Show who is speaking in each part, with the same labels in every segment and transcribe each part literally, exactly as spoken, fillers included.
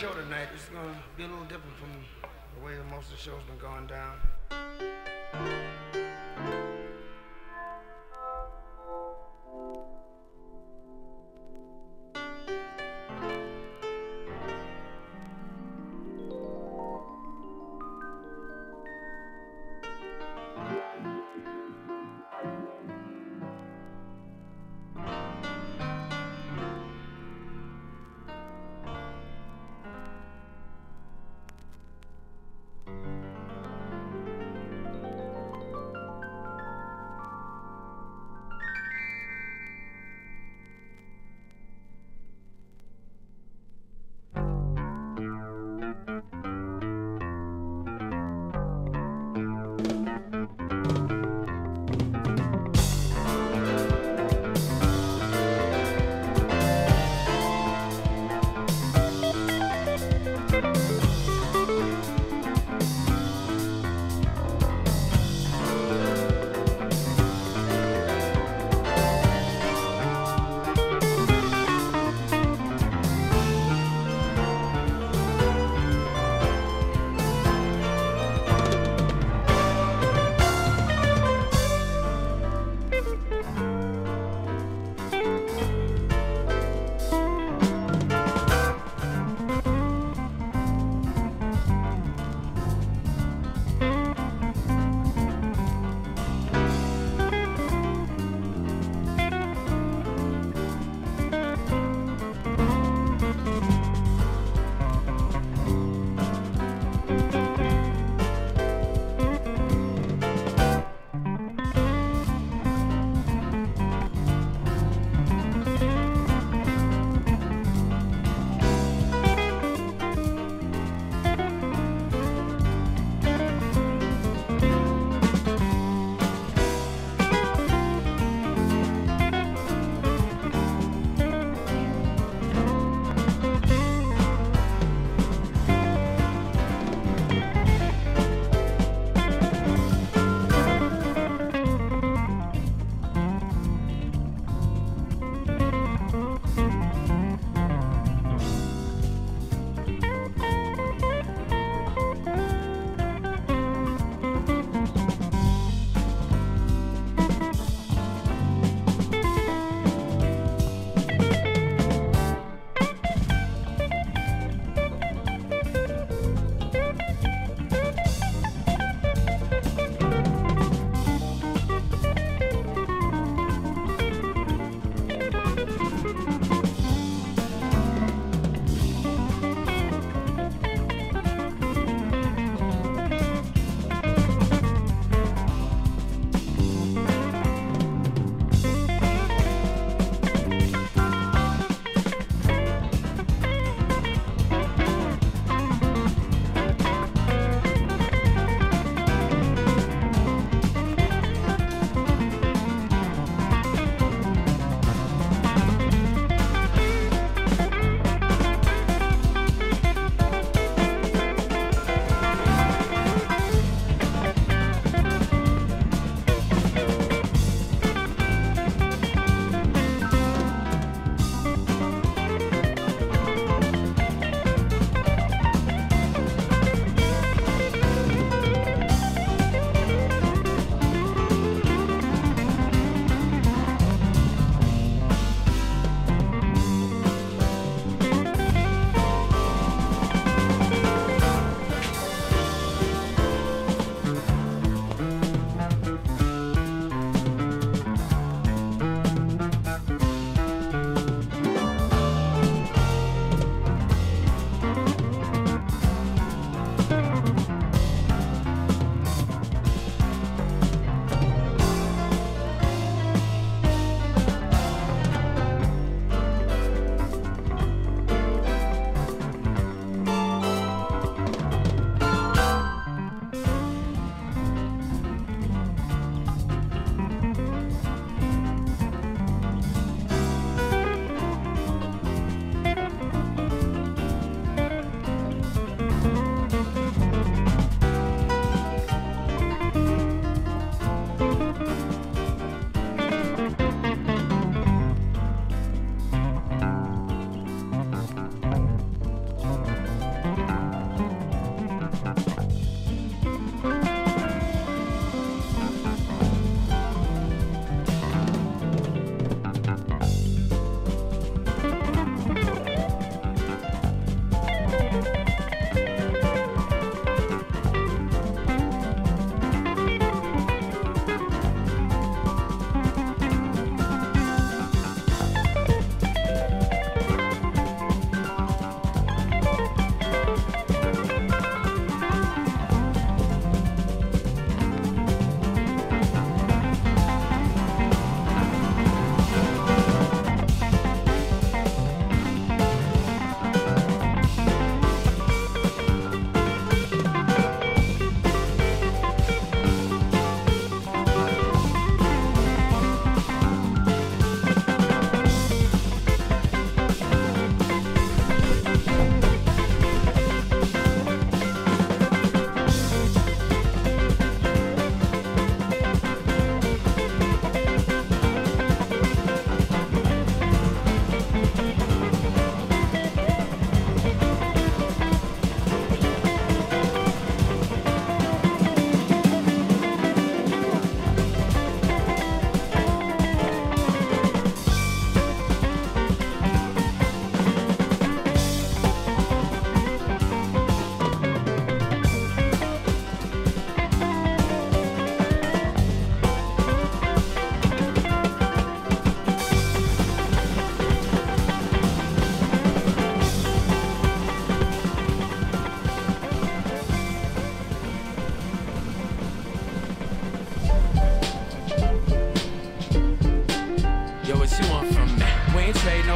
Speaker 1: show tonight. It's gonna be a little different from the way that most of the show's been going down.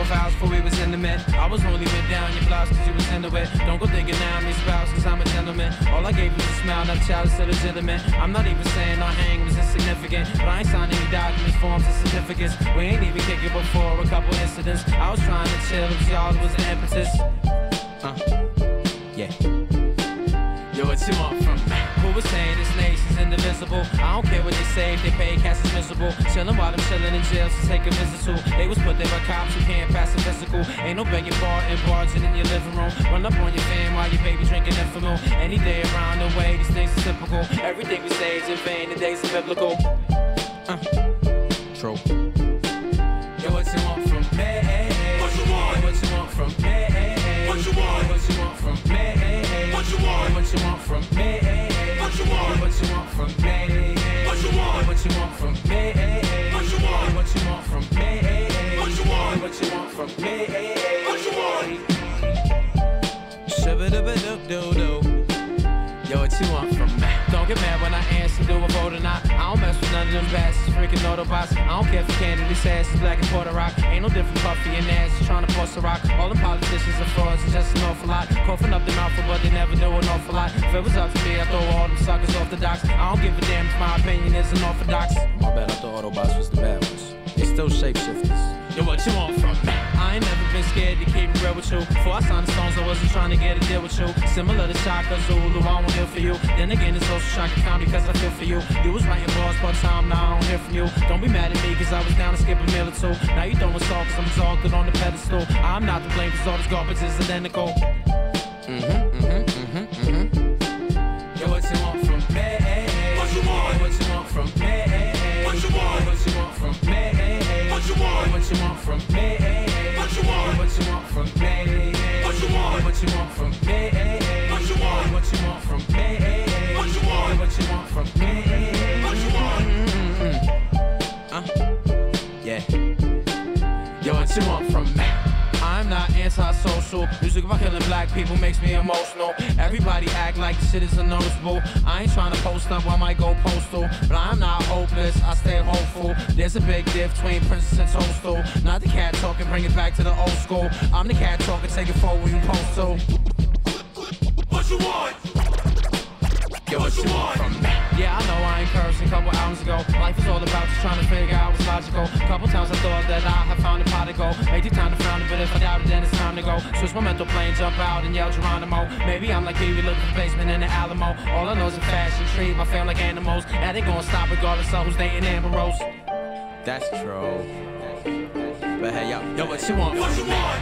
Speaker 2: twelve hours before we was intimate. I was only went down your blouse cause you was into it. Don't go thinking now I'm your spouse cause I'm a gentleman. All I gave you was a smile, not a child, it's illegitimate. I'm not even saying our hang was insignificant, but I ain't signed any documents, forms, and certificates. We ain't even kicking before a couple incidents. I was trying to chill, it was y'all, it was an impetus. Uh, yeah. Yo, what you want from me? Who was saying this nation's indivisible? I don't care what they say, if they pay cash is miserable. Chillin' while I'm chillin' in jail, so take a visit to. They was put there by cops who can't pass a physical. Ain't no begging bar and barging in your living room. Run up on your fam while your baby drinking Infamil. Any day around the way, these things are typical. Everything we say is in vain, the days are biblical. Uh, true. Yo, what you want from me?
Speaker 3: What you want?
Speaker 2: What you want from me?
Speaker 3: What you want?
Speaker 2: What you want from me?
Speaker 3: What you want?
Speaker 2: What you want from me?
Speaker 3: What you want?
Speaker 2: What you want from me?
Speaker 3: What you want?
Speaker 2: What you want from me?
Speaker 3: What you want?
Speaker 2: What you want from me?
Speaker 3: What you want?
Speaker 2: What you want from me?
Speaker 3: What you want?
Speaker 2: Shabba-dabba-dub-doo-doo. Yo, what you want from me? Don't get mad when I answer, do a vote or not. I don't mess with none of them bastards, freaking Autobots. I don't care if your candidate's ass is black and Puerto Rock. Ain't no different Puffy and ass trying to force a rock. All them politicians are frauds, it's just an awful lot. Coughing up the mouth, but they never do an awful lot. If it was up to me, I'd throw all them suckers off the docks. I don't give a damn if my opinion is unorthodox. My bad, I thought Autobots was the bad ones. They still shapeshifters. Yo, what you want from me? I ain't never been scared to keep it real with you. Before I signed the Stones, I wasn't trying to get a deal with you. Similar to Shaka Zulu, I won't hear for you. Then again, it's also Shaka Khan because I feel for you. You was writing bars part time, now I don't hear from you. Don't be mad at me cause I was down to skip a meal or two. Now you throwing salt cause I'm exalted on the pedestal. I'm not to blame cause all this garbage is identical. Mm-hmm, mm-hmm, mm-hmm, mm-hmm. Yo, what you want from me?
Speaker 3: What you want?
Speaker 2: What you want from me?
Speaker 3: What you want?
Speaker 2: What you want from me?
Speaker 3: What you want?
Speaker 2: What you want from me?
Speaker 3: What you want?
Speaker 2: What you want from me?
Speaker 3: What you want?
Speaker 2: What you want from me?
Speaker 3: What you want?
Speaker 2: What you want from me?
Speaker 3: What you want?
Speaker 2: What you want from me?
Speaker 3: What you want?
Speaker 2: Uh, yeah. Yo, what you want from me? I'm not anti-social. Music about killing black people makes me emotional. Everybody act like the shit is unnoticeable. I ain't trying to post up, I might go postal. But I'm not hopeless, I stay hopeful. There's a big diff between Princess and Toadstool. Not the cat talking, bring it back to the old school. I'm the cat talking, take it forward, you post to.
Speaker 3: What you want?
Speaker 2: Yo, what you want from me? Yeah, I know I ain't cursing a couple hours ago. Life is all about just trying to figure out what's logical. Couple times I thought that I had found a pot to go. Make the time to frown it, but if I doubt it, then it's time to go. Switch my mental plane, jump out and yell Geronimo. Maybe I'm like Pee Wee looking for the basement in the Alamo. All I know is a fashion treat my family like animals. That ain't gonna stop regardless of who's dating Amber Rose. That's true. But hey, yo, yo, what you want?
Speaker 3: What you want?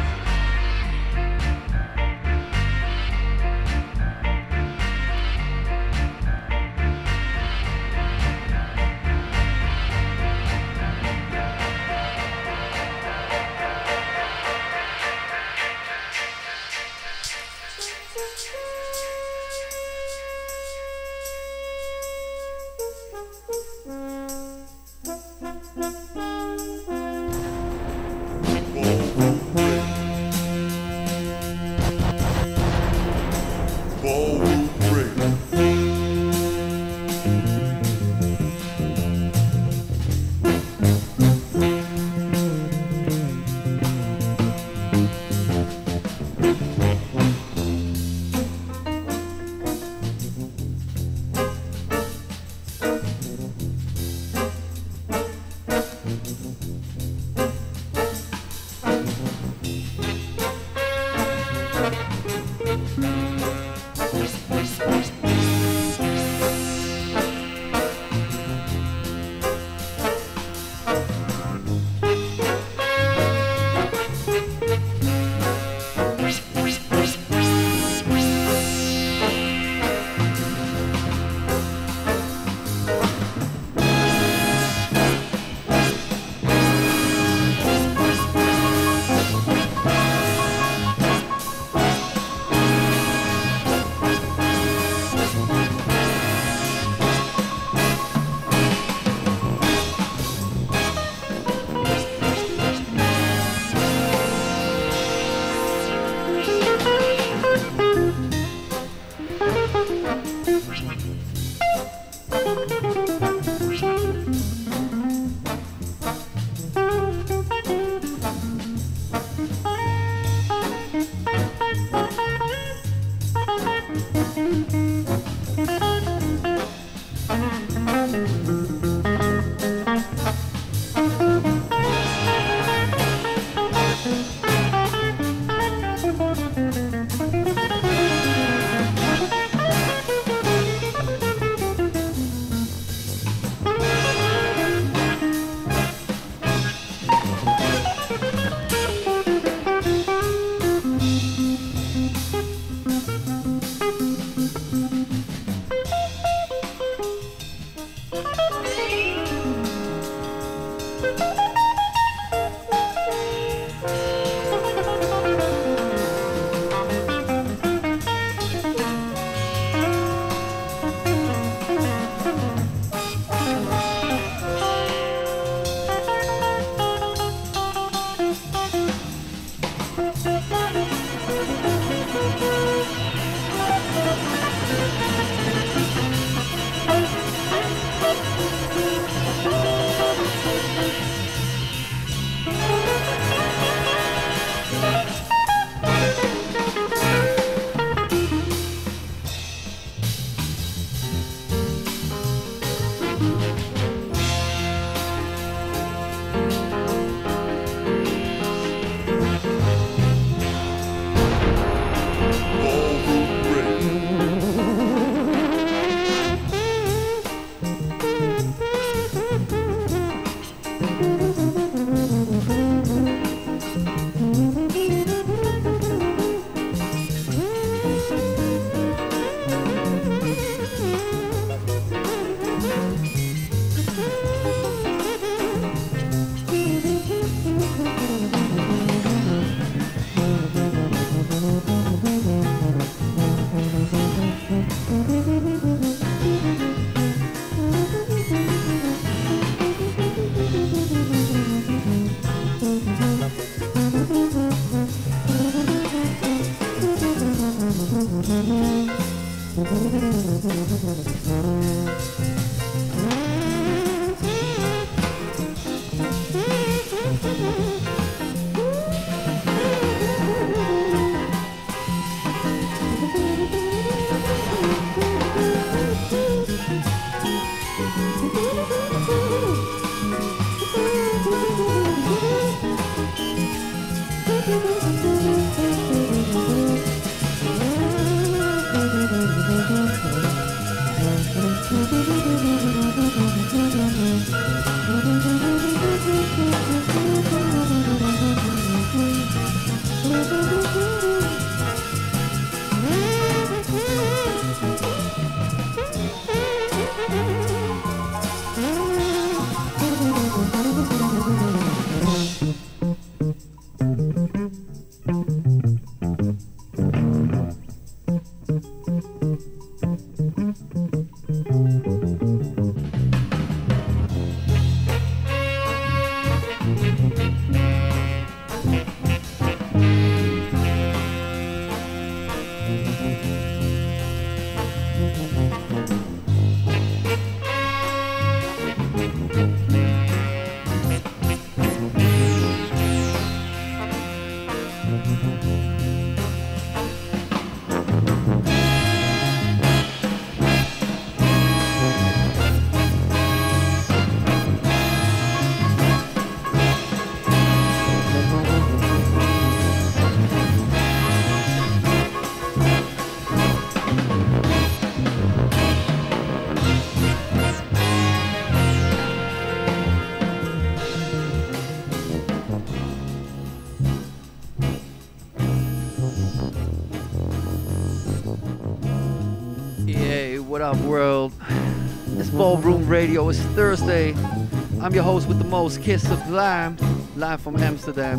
Speaker 4: What up, world? It's Ballroom Radio. It's Thursday. I'm your host with the most, Kiss Sublime, live from Amsterdam.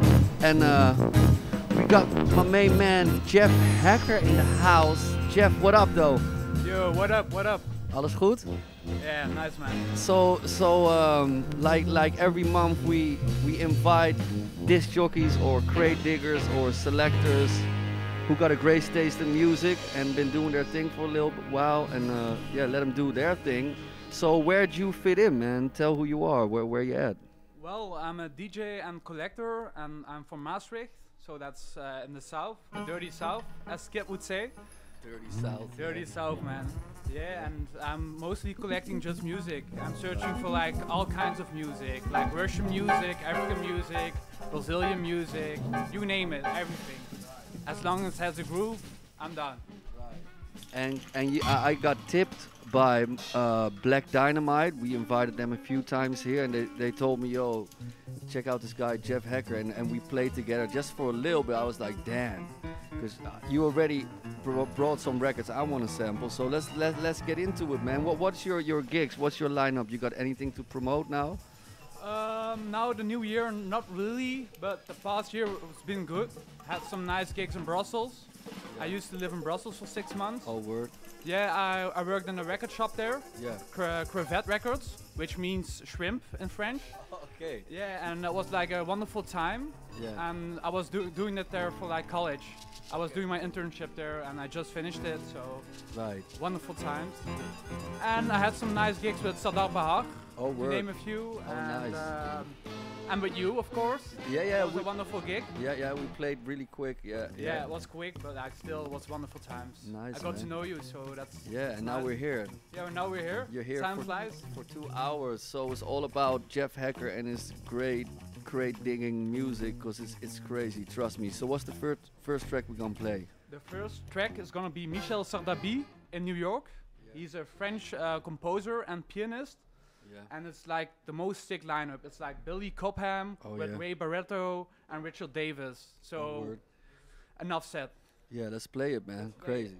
Speaker 4: And uh, we got my main man, Jeff Hacker, in the house. Jeff, what up, though?
Speaker 5: Yo, what up, what up?
Speaker 4: Alles goed?
Speaker 5: Yeah, nice, man.
Speaker 4: So, so um, like like every month, we we invite disc jockeys or crate diggers or selectors who got a great taste in music and been doing their thing for a little while, and uh, yeah, let them do their thing. So where'd you fit in, man? Tell who you are. Where where you at?
Speaker 5: Well, I'm a D J and collector, and I'm from Maastricht, so that's uh, in the south, the dirty south, as Skip would say.
Speaker 4: Dirty South.
Speaker 5: Dirty south, man. Yeah, and I'm mostly collecting just music. I'm searching for like all kinds of music, like Russian music, African music, Brazilian music, you name it, everything. As long as it has a groove, I'm done.
Speaker 4: And and you, I, I got tipped by uh, Black Dynamite. We invited them a few times here, and they, they told me, yo, check out this guy Jeff Hacker, and, and we played together just for a little bit. I was like, damn, because you already bro- brought some records I want to sample. So let's let let's get into it, man. What what's your your gigs? What's your lineup? You got anything to promote now?
Speaker 5: Um, now the new year, not really, but the past year has been good. Had some nice gigs in Brussels. I used to live in Brussels for six months.
Speaker 4: Oh, word.
Speaker 5: Yeah, I, I worked in a record shop there,
Speaker 4: Yeah.
Speaker 5: Cre- Crevette Records, which means shrimp in French.
Speaker 4: Okay.
Speaker 5: Yeah, and that was like a wonderful time.
Speaker 4: Yeah.
Speaker 5: And I was do- doing it there for like college. I was doing my internship there, and I just finished it, so
Speaker 4: Right.
Speaker 5: wonderful times. And I had some nice gigs with Sadar Bahar,
Speaker 4: Oh,
Speaker 5: to
Speaker 4: word.
Speaker 5: name a few.
Speaker 4: Oh,
Speaker 5: and,
Speaker 4: nice.
Speaker 5: um, and with you, of course.
Speaker 4: Yeah, yeah.
Speaker 5: It was
Speaker 4: We,
Speaker 5: a wonderful gig.
Speaker 4: yeah, yeah. We played really quick. Yeah.
Speaker 5: Yeah, it was quick, but like still it was wonderful times.
Speaker 4: Nice,
Speaker 5: I got to
Speaker 4: man.
Speaker 5: know you, so that's
Speaker 4: Yeah, and now
Speaker 5: nice.
Speaker 4: we're here.
Speaker 5: Yeah, well, now we're here.
Speaker 4: You're here
Speaker 5: Time
Speaker 4: for-
Speaker 5: flies.
Speaker 4: for two hours. So it's all about Jeff Hacker and his great, great digging music, cause it's it's crazy. Trust me. So what's the first first track we're gonna play?
Speaker 5: The first track is gonna be Michel Sardabi in New York. He's a French uh, composer and pianist,
Speaker 4: Yeah.
Speaker 5: and it's like the most sick lineup. It's like Billy Cobham
Speaker 4: Oh,
Speaker 5: with
Speaker 4: yeah.
Speaker 5: Ray Barretto and Richard Davis. So
Speaker 4: Oh, word.
Speaker 5: enough said.
Speaker 4: Yeah, let's play it, man.
Speaker 5: play it.
Speaker 4: Crazy.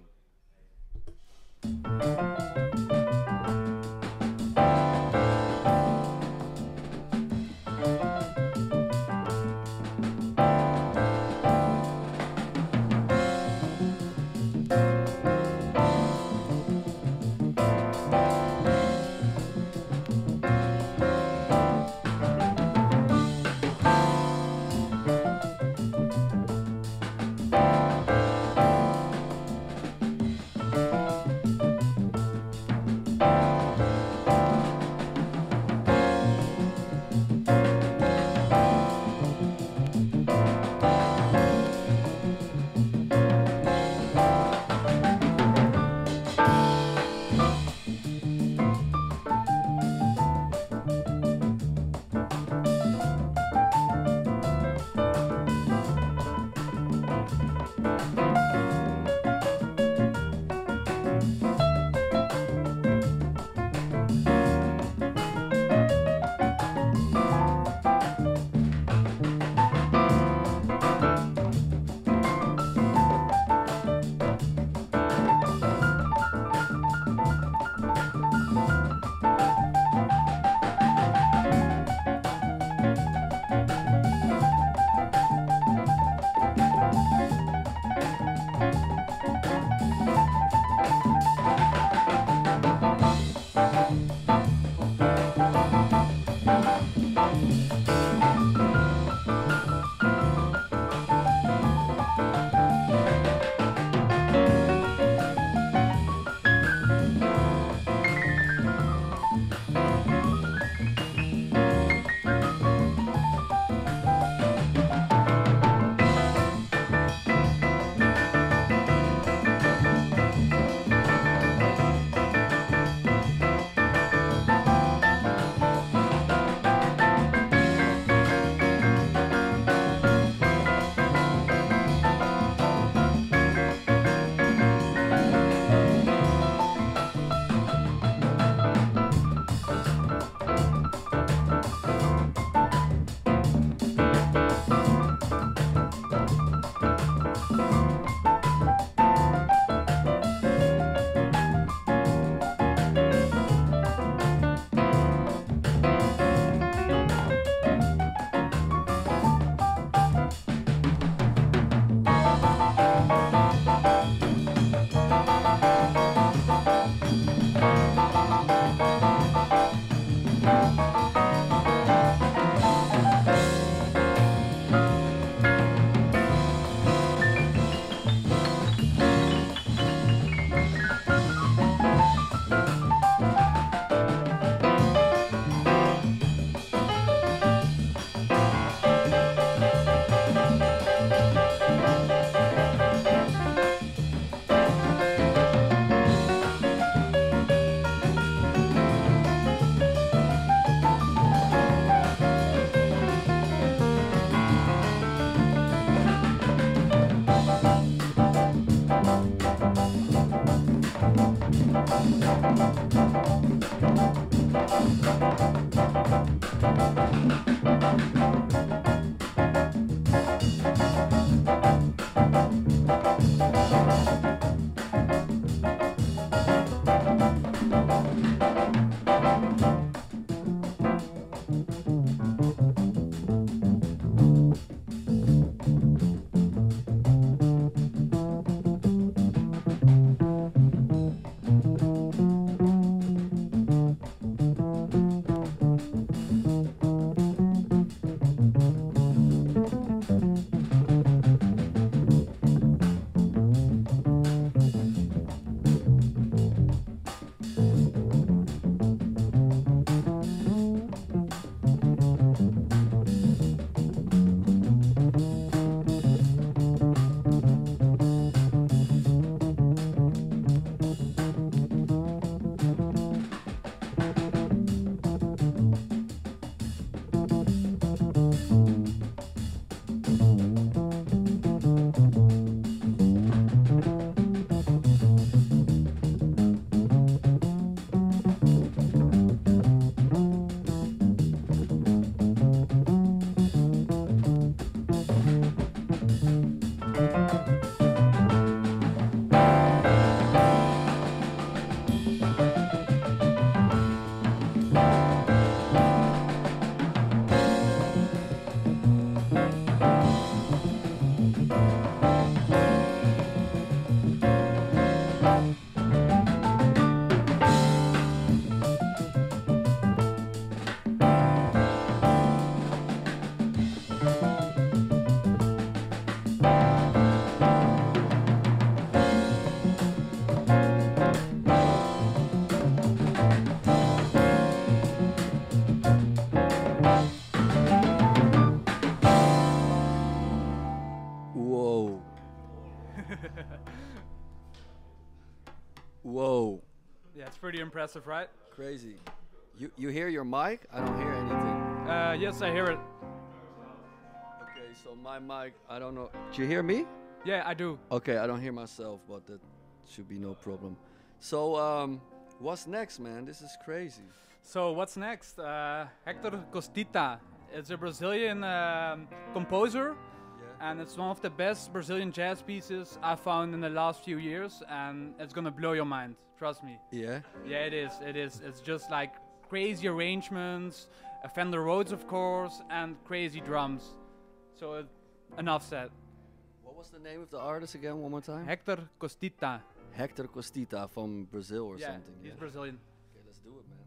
Speaker 4: Whoa,
Speaker 5: Yeah, it's pretty impressive, right?
Speaker 4: crazy. You you hear your mic? I don't hear anything.
Speaker 5: Uh, yes, I hear it.
Speaker 4: Okay, so my mic, I don't know. Do you hear me?
Speaker 5: Yeah, I do.
Speaker 4: Okay, I don't hear myself, but that should be no problem. So, um, what's next, man? This is crazy.
Speaker 5: So what's next? Uh, Hector Costita. It's a Brazilian um, composer,
Speaker 4: Yeah.
Speaker 5: and it's one of the best Brazilian jazz pieces I found in the last few years, and it's gonna blow your mind. Trust me.
Speaker 4: Yeah.
Speaker 5: Yeah, it is. It is. It's just like crazy arrangements, a Fender Rhodes, of course, and crazy drums. So uh, enough said.
Speaker 4: What was the name of the artist again? One more time.
Speaker 5: Hector Costita.
Speaker 4: Hector Costita from Brazil or
Speaker 5: Yeah,
Speaker 4: something.
Speaker 5: he's
Speaker 4: Yeah.
Speaker 5: Brazilian.
Speaker 4: Okay, let's do it, man.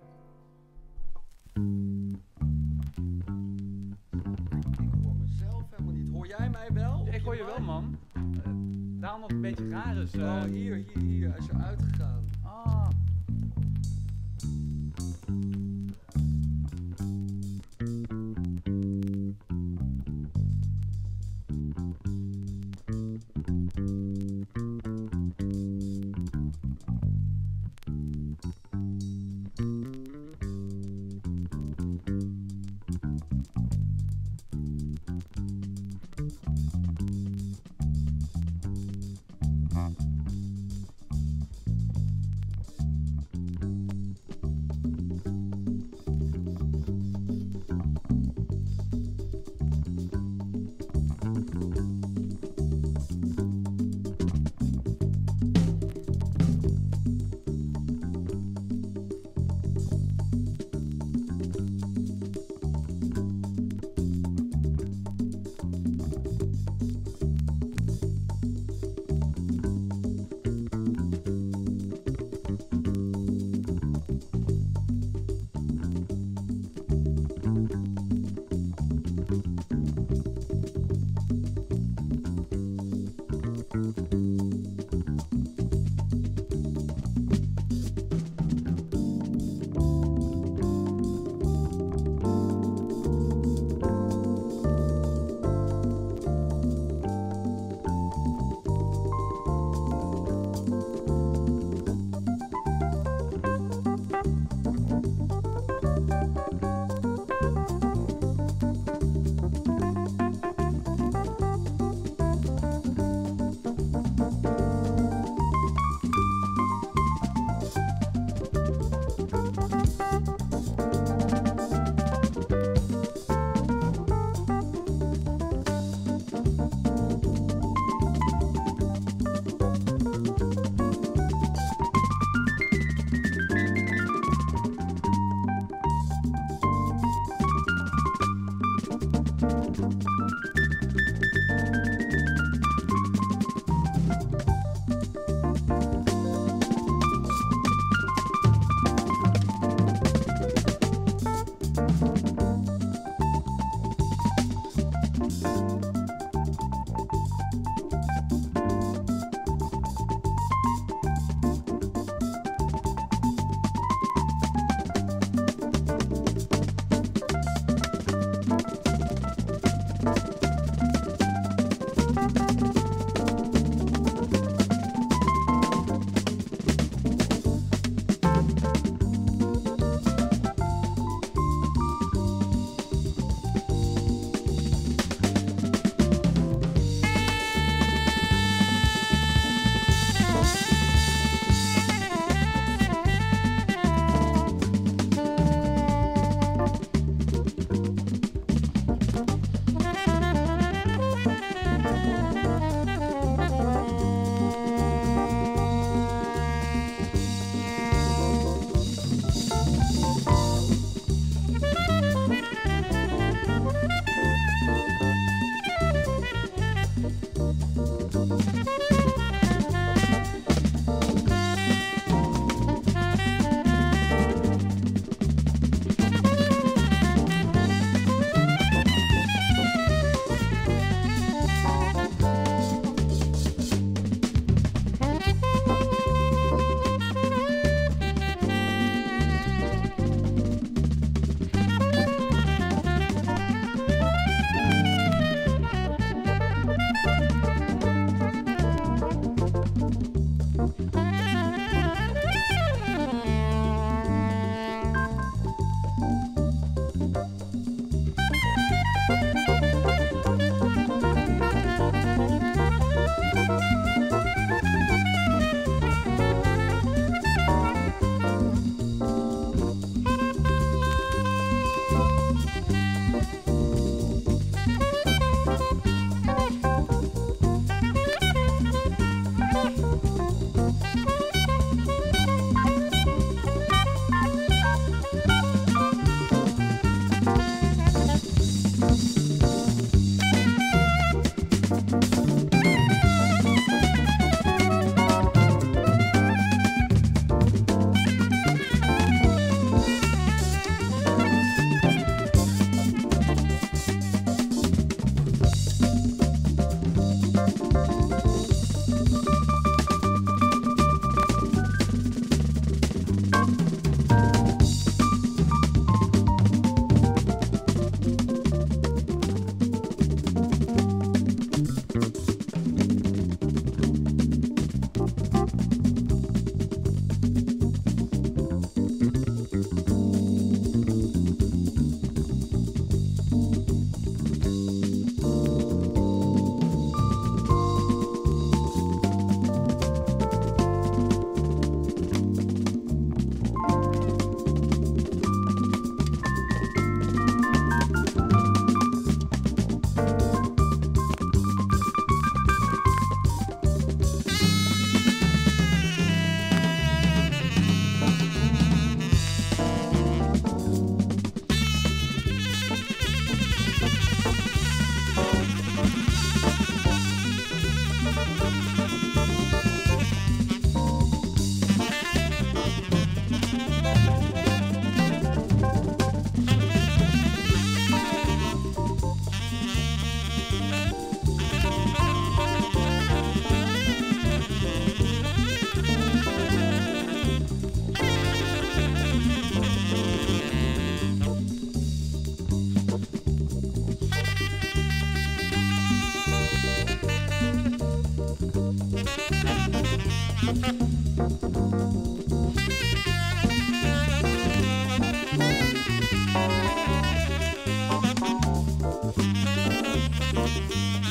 Speaker 4: Ik hoor mezelf helemaal niet. Hoor jij mij wel? op
Speaker 5: Ik hoor je
Speaker 4: mic?
Speaker 5: wel, man. Uh, daarom dat het een beetje raar is. uh,
Speaker 4: Oh, hier, hier, hier. Hij is eruit gegaan.
Speaker 5: Ah.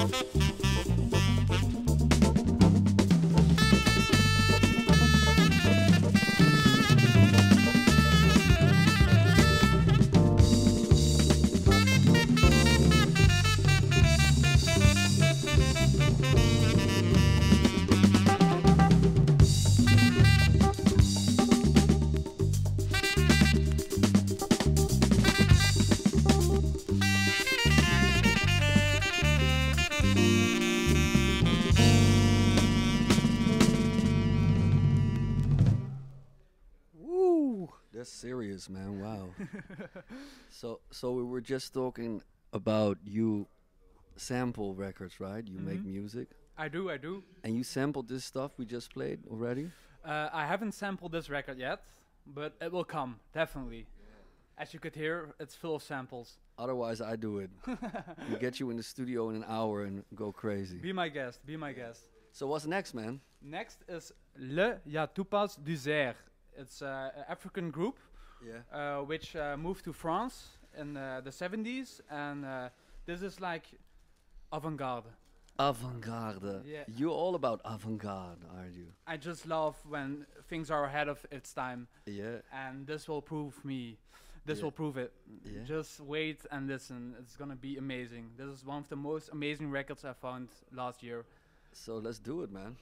Speaker 4: Woo! That's serious, man. Wow. so, so we were just talking about you sample records, right? You make
Speaker 5: Mhm.
Speaker 4: music,
Speaker 5: I do, I do.
Speaker 4: and you sampled this stuff we just played already.
Speaker 5: Uh, I haven't sampled this record yet, but it will come, definitely. As you could hear, it's full of samples.
Speaker 4: Otherwise, I do it. We get you in the studio in an hour and go crazy.
Speaker 5: Be my guest, be my guest.
Speaker 4: So what's next, man?
Speaker 5: Next is Le Yatoupas du Zer. It's uh, an African group
Speaker 4: Yeah.
Speaker 5: uh, which uh, moved to France in uh, the seventies, and uh, this is like avant-garde.
Speaker 4: Avant-garde.
Speaker 5: Yeah.
Speaker 4: You're all about avant-garde, aren't you?
Speaker 5: I just love when things are ahead of its time,
Speaker 4: Yeah.
Speaker 5: and this will prove me. This
Speaker 4: Yeah.
Speaker 5: will prove it.
Speaker 4: Yeah.
Speaker 5: Just wait and listen. It's gonna be amazing. This is one of the most amazing records I found last year.
Speaker 4: So let's do it, man.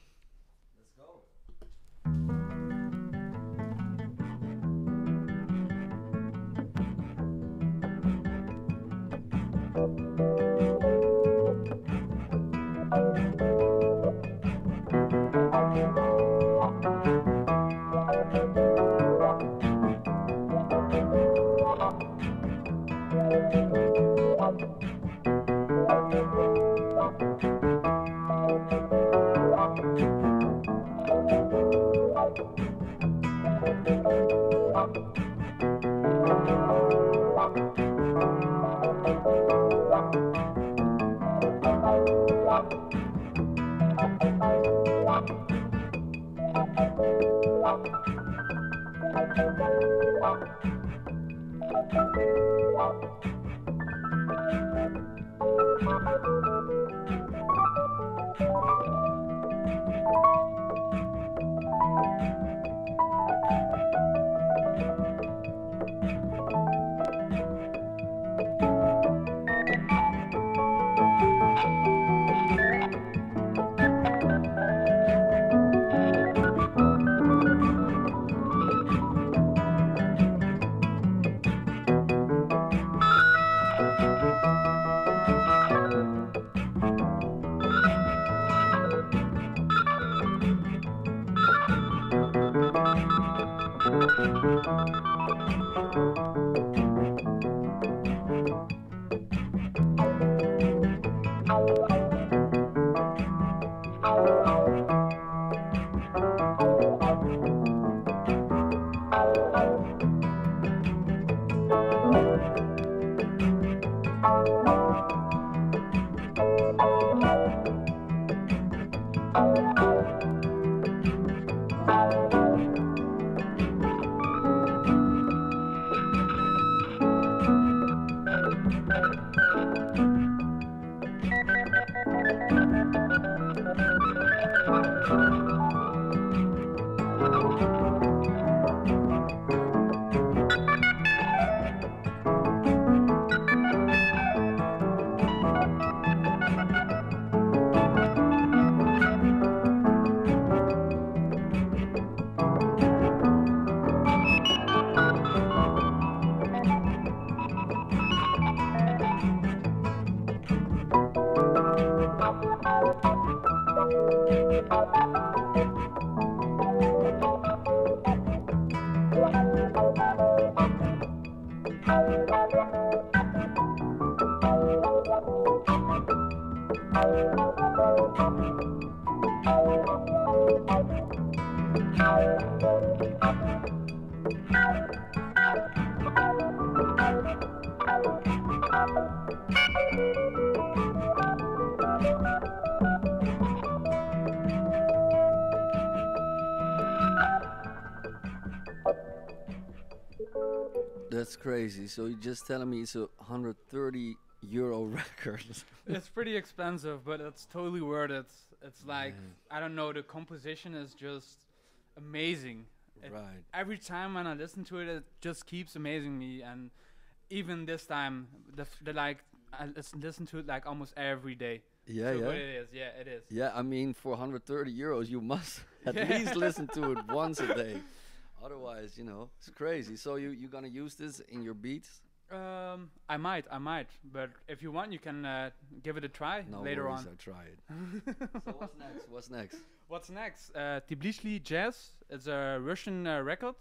Speaker 4: That's crazy. So you're just telling me it's a one hundred thirty euro record.
Speaker 5: It's pretty expensive, but it's totally worth it. It's like,
Speaker 4: Man.
Speaker 5: I don't know, the composition is just amazing. It-
Speaker 4: Right.
Speaker 5: Every time when I listen to it, it just keeps amazing me. And even this time, the, f- the like, I listen, listen to it like almost every day.
Speaker 4: Yeah,
Speaker 5: so
Speaker 4: yeah.
Speaker 5: But it is, yeah, it is.
Speaker 4: Yeah, I mean, for one hundred thirty euros, you must at
Speaker 5: Yeah.
Speaker 4: least listen to it once a day. Otherwise, you know, it's crazy. So you you gonna use this in your beats?
Speaker 5: Um, I might, I might. But if you want, you can uh, give it a try
Speaker 4: No
Speaker 5: later
Speaker 4: worries,
Speaker 5: on.
Speaker 4: I'll try it. So what's next? What's next?
Speaker 5: What's next? Uh, Tbilisi Jazz. It's a Russian uh, record,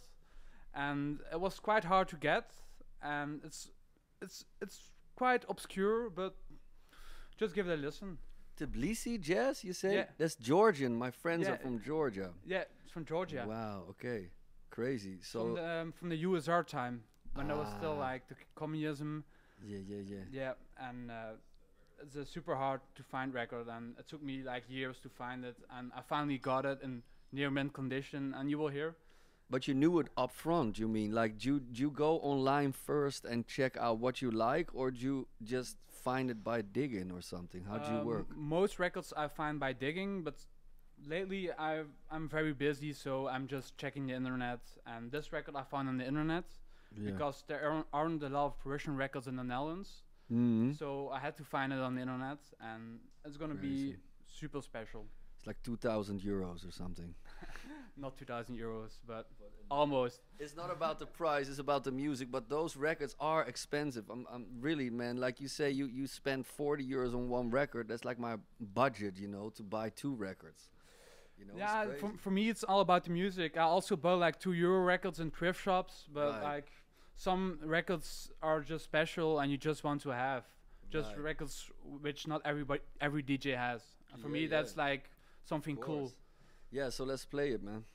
Speaker 5: and it was quite hard to get. And it's it's it's quite obscure, but just give it a listen.
Speaker 4: Tbilisi Jazz, you say?
Speaker 5: Yeah.
Speaker 4: That's Georgian. My friends are
Speaker 5: Yeah.
Speaker 4: from Georgia.
Speaker 5: Yeah, it's from Georgia.
Speaker 4: Wow. Okay. Crazy. So
Speaker 5: From the um, from the U S R time when there was still
Speaker 4: Ah.
Speaker 5: like the c- communism.
Speaker 4: yeah, yeah, yeah.
Speaker 5: Yeah, and uh, it's a super hard to find record, and it took me like years to find it, and I finally got it in near mint condition, and you will hear.
Speaker 4: But you knew it up front. You mean like, do you, do you go online first and check out what you like, or do you just find it by digging or something? How do you
Speaker 5: Um,
Speaker 4: work?
Speaker 5: Most records I find by digging, but lately I I'm very busy, so I'm just checking the internet. And this record I found on the internet
Speaker 4: Yeah.
Speaker 5: because there aren't, aren't a lot of Russian records in the Netherlands,
Speaker 4: Mhm.
Speaker 5: so I had to find it on the internet, and it's gonna
Speaker 4: Crazy.
Speaker 5: be super special.
Speaker 4: It's like two thousand euros or something.
Speaker 5: Not two thousand euros, but almost.
Speaker 4: It's not about the price, it's about the music, but those records are expensive. I'm, I'm really, man, like you say, you, you spend forty euros on one record. That's like my budget, you know, to buy two records. You know, it's
Speaker 5: Yeah,
Speaker 4: crazy.
Speaker 5: for, for me it's all about the music. I also buy like two euro records in thrift shops, but
Speaker 4: Right.
Speaker 5: like some records are just special and you just want to have. Just
Speaker 4: Right.
Speaker 5: records which not everybody, every D J has. And for
Speaker 4: Yeah,
Speaker 5: me,
Speaker 4: yeah.
Speaker 5: that's like something
Speaker 4: Of
Speaker 5: cool.
Speaker 4: course. Yeah, so let's play it, man.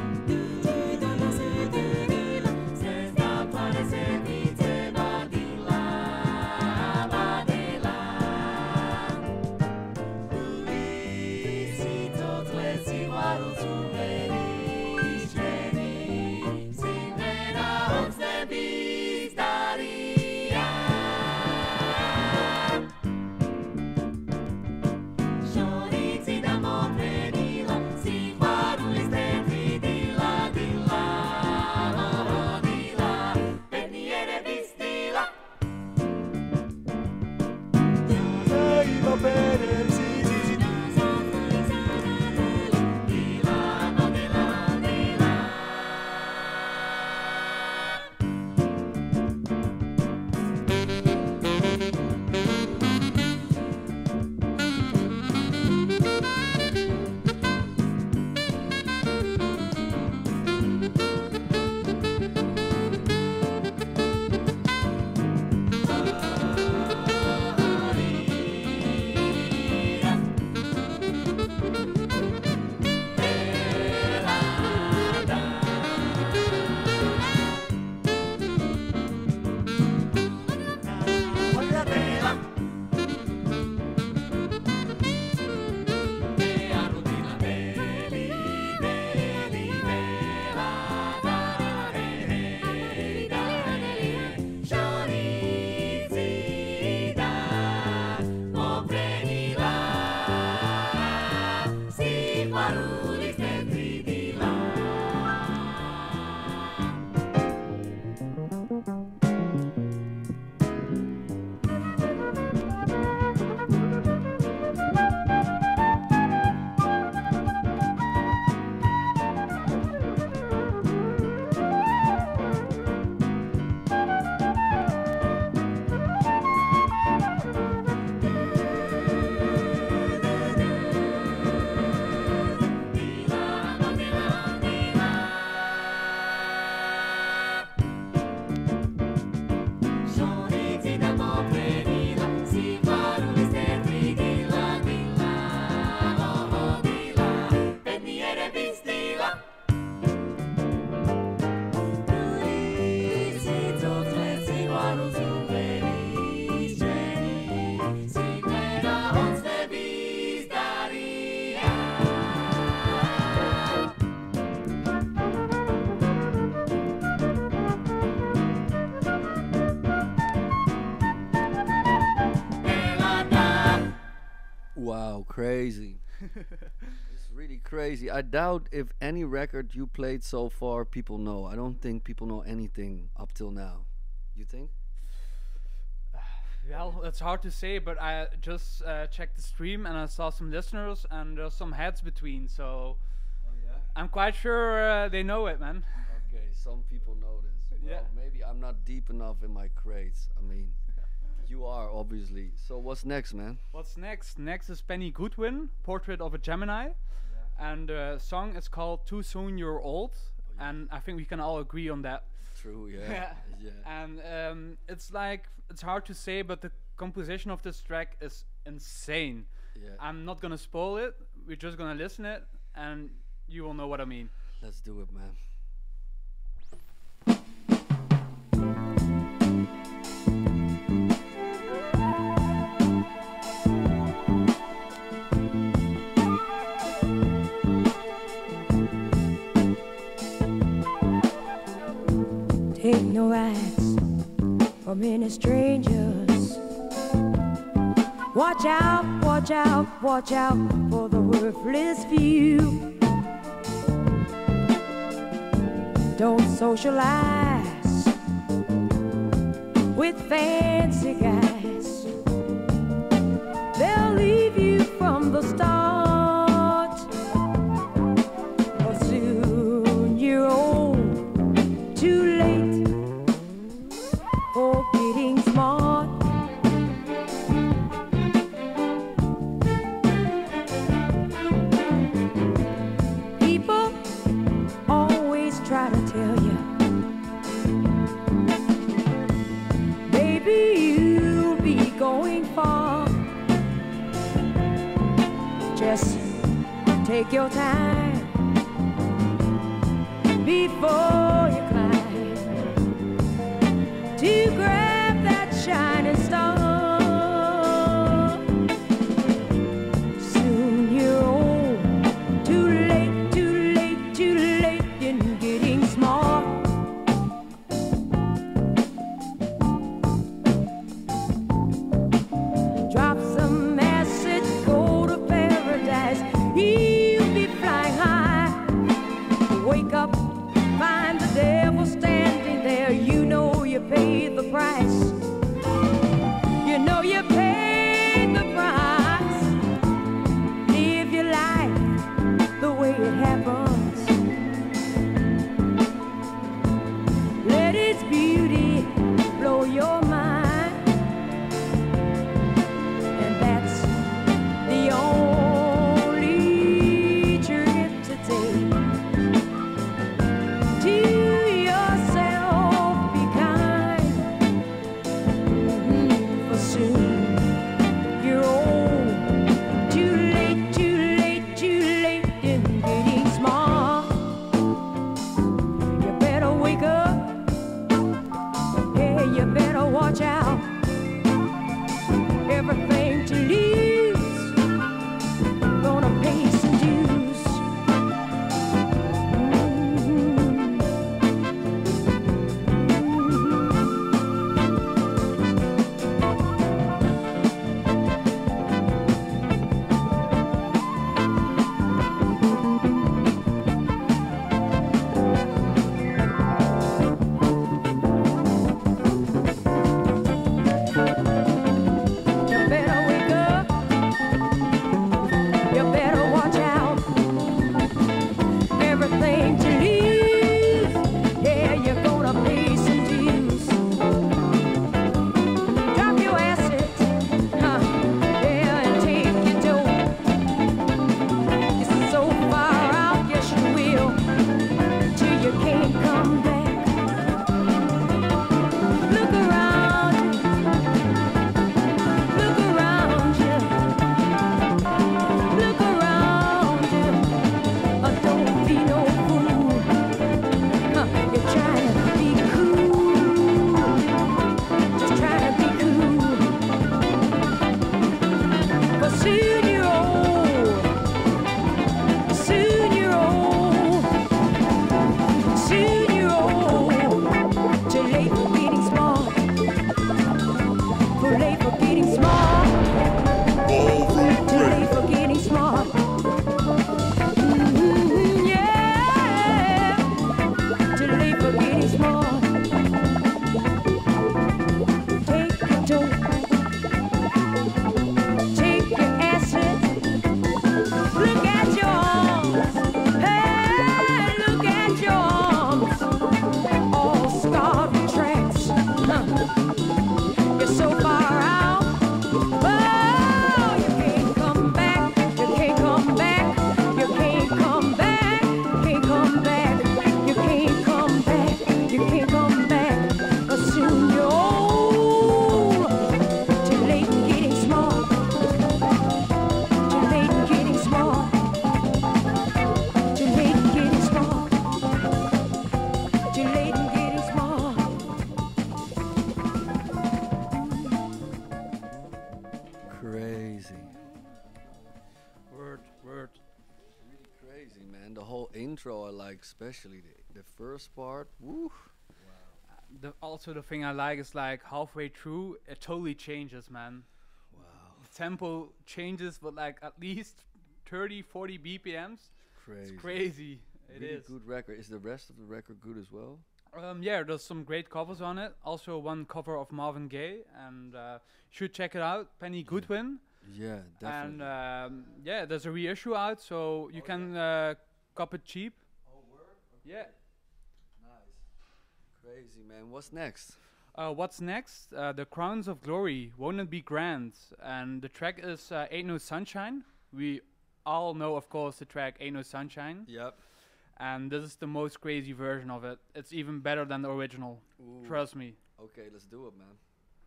Speaker 6: Parece
Speaker 4: crazy. It's really crazy. I doubt if any record you played so far people know. I don't think people know anything up till now. You think?
Speaker 5: Well, it's hard to say, but I just uh, checked the stream and I saw some listeners and there's some heads between, so
Speaker 4: Oh yeah.
Speaker 5: I'm quite sure uh, they know it, man.
Speaker 4: Okay, some people know this. Well,
Speaker 5: Yeah.
Speaker 4: maybe I'm not deep enough in my crates. I mean, you are obviously. So what's next, man?
Speaker 5: What's next? Next is Benny Goodwin, Portrait of a Gemini, and the song is called Too Soon You're Old, and I think we can all agree on that.
Speaker 4: True, yeah. yeah.
Speaker 5: And um, it's like, it's hard to say, but the composition of this track is insane.
Speaker 4: Yeah.
Speaker 5: I'm not gonna spoil it, we're just gonna listen it, and you will know what I mean.
Speaker 4: Let's do it, man.
Speaker 6: Take no rides from any strangers. Watch out, watch out, watch out for the worthless few. Don't socialize with fancy guys. They'll leave you from the start. But soon you're old, too late for getting smart. People always try to tell you, baby, you'll be going far. Just take your time before you climb to grab that shining star. Soon you're old, too late, too late, too late in getting smart. Drop some acid, go to paradise. You'll be flying high. Wake up, find the devil standing there. You know you paid the price.
Speaker 4: And the whole intro I like, especially the, the first part. Woo.
Speaker 5: The, also, the thing I like is like halfway through, it totally changes, man.
Speaker 4: Wow.
Speaker 5: The tempo changes, but like at least thirty, forty B P Ms.
Speaker 4: Crazy.
Speaker 5: It's crazy. It
Speaker 4: Really
Speaker 5: is.
Speaker 4: good record. Is the rest of the record good as well?
Speaker 5: Um, yeah, there's some great covers on it. Also, one cover of Marvin Gaye, and uh, you should check it out. Penny Goodwin.
Speaker 4: Yeah,
Speaker 5: And
Speaker 4: definitely.
Speaker 5: um, yeah, there's a reissue out, so you can uh, cop it cheap.
Speaker 4: Oh, word?
Speaker 5: Yeah.
Speaker 4: Nice. Crazy, man. What's next?
Speaker 5: Uh, what's next? Uh, the Crowns of Glory. Won't it be grand? And the track is uh, Ain't No Sunshine. We all know, of course, the track Ain't No Sunshine.
Speaker 4: Yep.
Speaker 5: And this is the most crazy version of it. It's even better than the original.
Speaker 4: Ooh.
Speaker 5: Trust me.
Speaker 4: Okay, let's do it, man.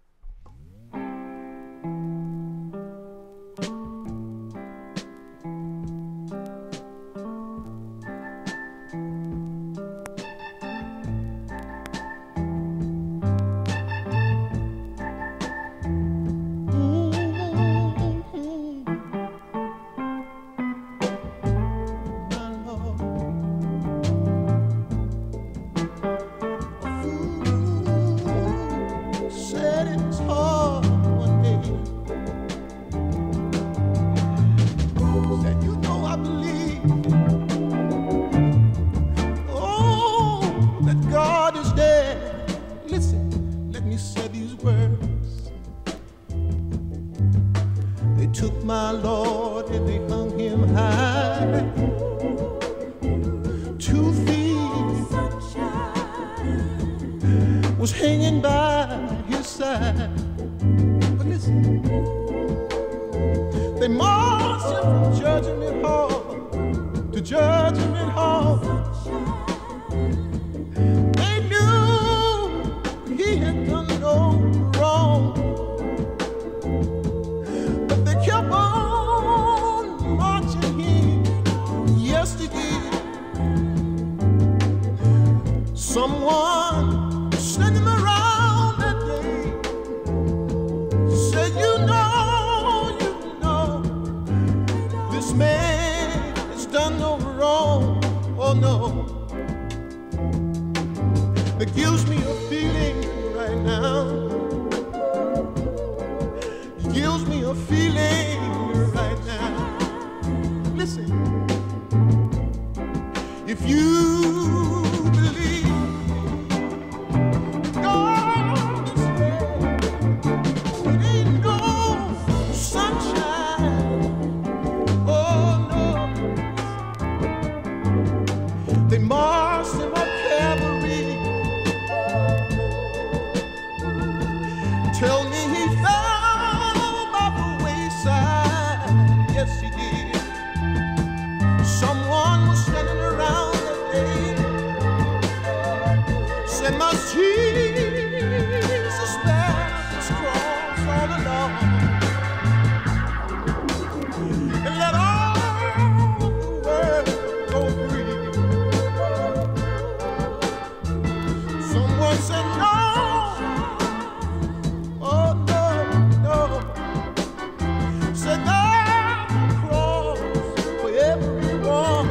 Speaker 7: Said it's hard one day. Said, you know, I believe, oh, that God is there. Listen, let me say these words. They took my Lord and they hung him high. Two feet was hanging by his side. But listen, they marched him from Judgment Hall to Judgment Hall. They knew he had done no wrong, but they kept on marching him. Yes, they did. Someone standing around that day said, you know, you know, this man has done no wrong, oh no. That gives me a feeling right now. Gives me a feeling right now. Listen, if you believe God is there, it ain't no sunshine, oh no. They marched him up Calvary. Tell me he fell by the wayside. Yes, he did. Someone was standing around that day. Said, must Jesus bear this cross all along? And let all the world go free. Someone said, no. Oh, no, no. Said, there's a cross for everyone.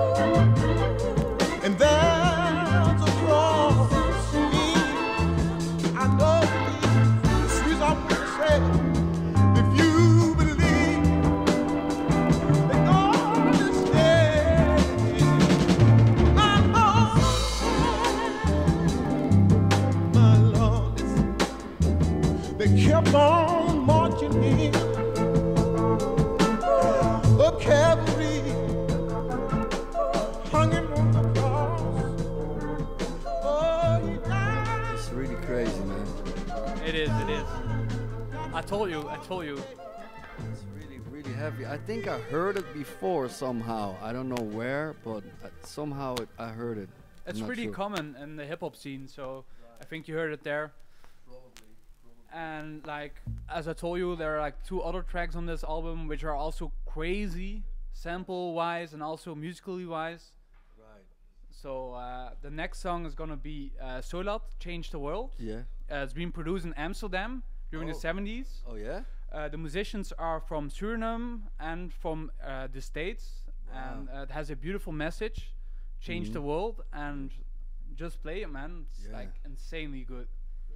Speaker 7: And there's a cross for me. I know the sweet I'm gonna say, if you believe that God is dead, my Lord, my Lord, they kept on marching in up Calvary, hung him on the cross. Oh, he died.
Speaker 4: It's really crazy, man.
Speaker 5: It is, it is. I told you, I told you.
Speaker 4: It's really, really heavy. I think I heard it before somehow. I don't know where, but uh, somehow it, I heard it.
Speaker 5: It's
Speaker 4: I'm not
Speaker 5: pretty
Speaker 4: sure.
Speaker 5: common in the hip hop scene, so I think you heard it there. And like as I told you, there are like two other tracks on this album which are also crazy, sample wise and also musically wise.
Speaker 4: Right.
Speaker 5: So uh, the next song is gonna be uh, Solat, Change the World.
Speaker 4: Yeah.
Speaker 5: Uh, it's been produced in Amsterdam during
Speaker 4: Oh.
Speaker 5: the seventies.
Speaker 4: Oh yeah.
Speaker 5: Uh, the musicians are from Suriname and from uh, the States, and uh, it has a beautiful message, change
Speaker 4: Mhm.
Speaker 5: the world, and just play it, man. It's
Speaker 4: Yeah.
Speaker 5: like insanely good.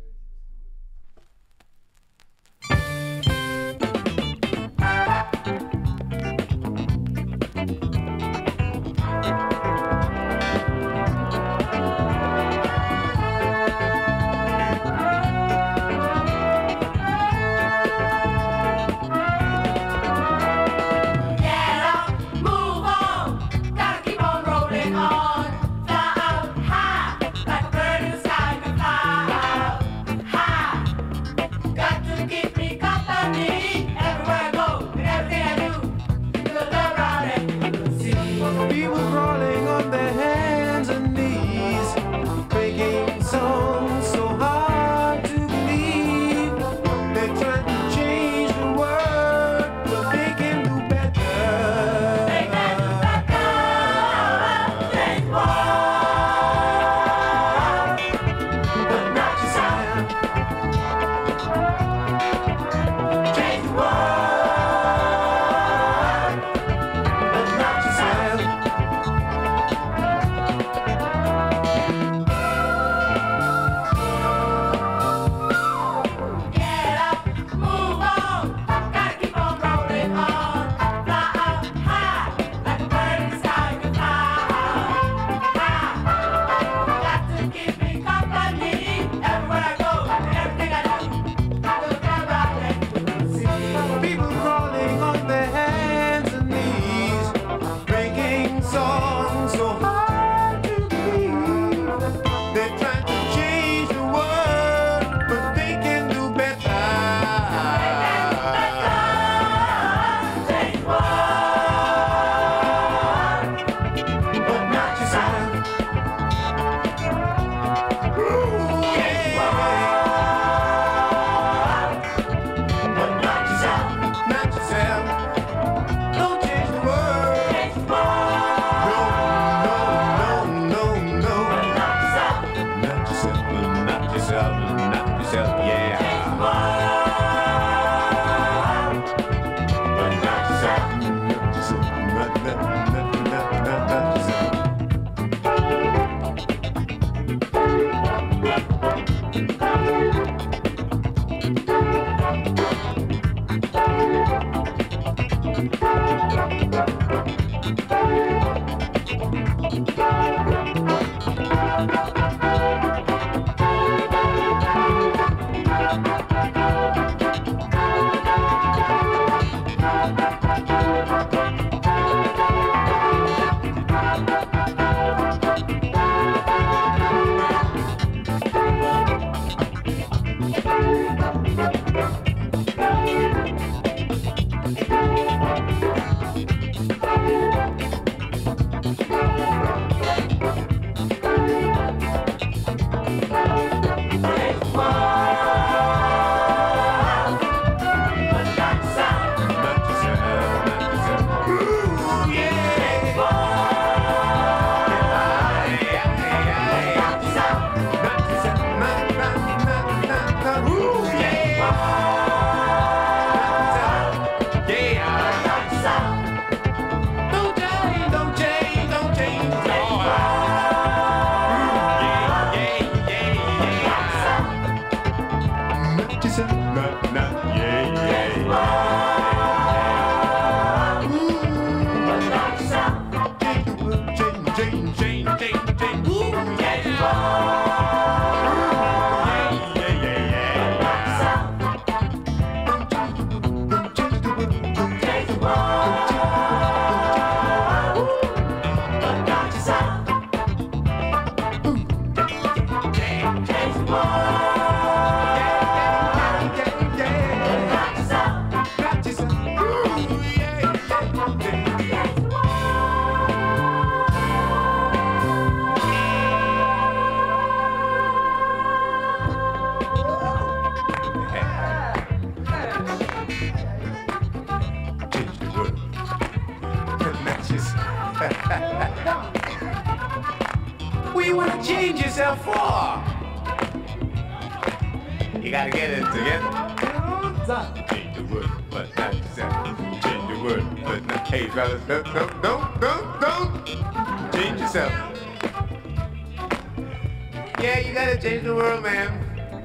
Speaker 8: Get up, move on, gotta keep on rolling on. Fly out high, like a bird in the sky, you can fly out high. Got to keep me company everywhere I go, and everything I do. Look around and see.
Speaker 9: People crawling on their hands and knees, making songs so hard to believe. They're trying to change the world, but they can do better.
Speaker 8: They can do better, change the world, but not yourself. Change the world, but not yourself. Get up, move on, gotta keep on rolling on. Fly out high, like a bird in the sky, you can fly out high. Got to keep me company everywhere I go, and everything I do. Look around and see.
Speaker 9: People crawling on their hands and knees, making songs so hard to believe. They're trying to change the world, but they can do better.
Speaker 8: Change the world, but not yourself. But not yourself.
Speaker 9: Not yourself. Don't change the world.
Speaker 8: Change the world,
Speaker 9: No, no, no, no,
Speaker 8: but
Speaker 9: no.
Speaker 8: not yourself.
Speaker 9: Not yourself, not yourself, not yourself, yeah.
Speaker 8: But not yourself.
Speaker 9: Not yourself, not, not, not, not, not, not yourself.
Speaker 10: What do you want to change yourself for? You gotta get it together. Change the world, but not yourself. Change the
Speaker 9: word. But no, hey, fellas, don't, don't, don't, don't, don't change yourself. Yeah, you gotta change the world, man.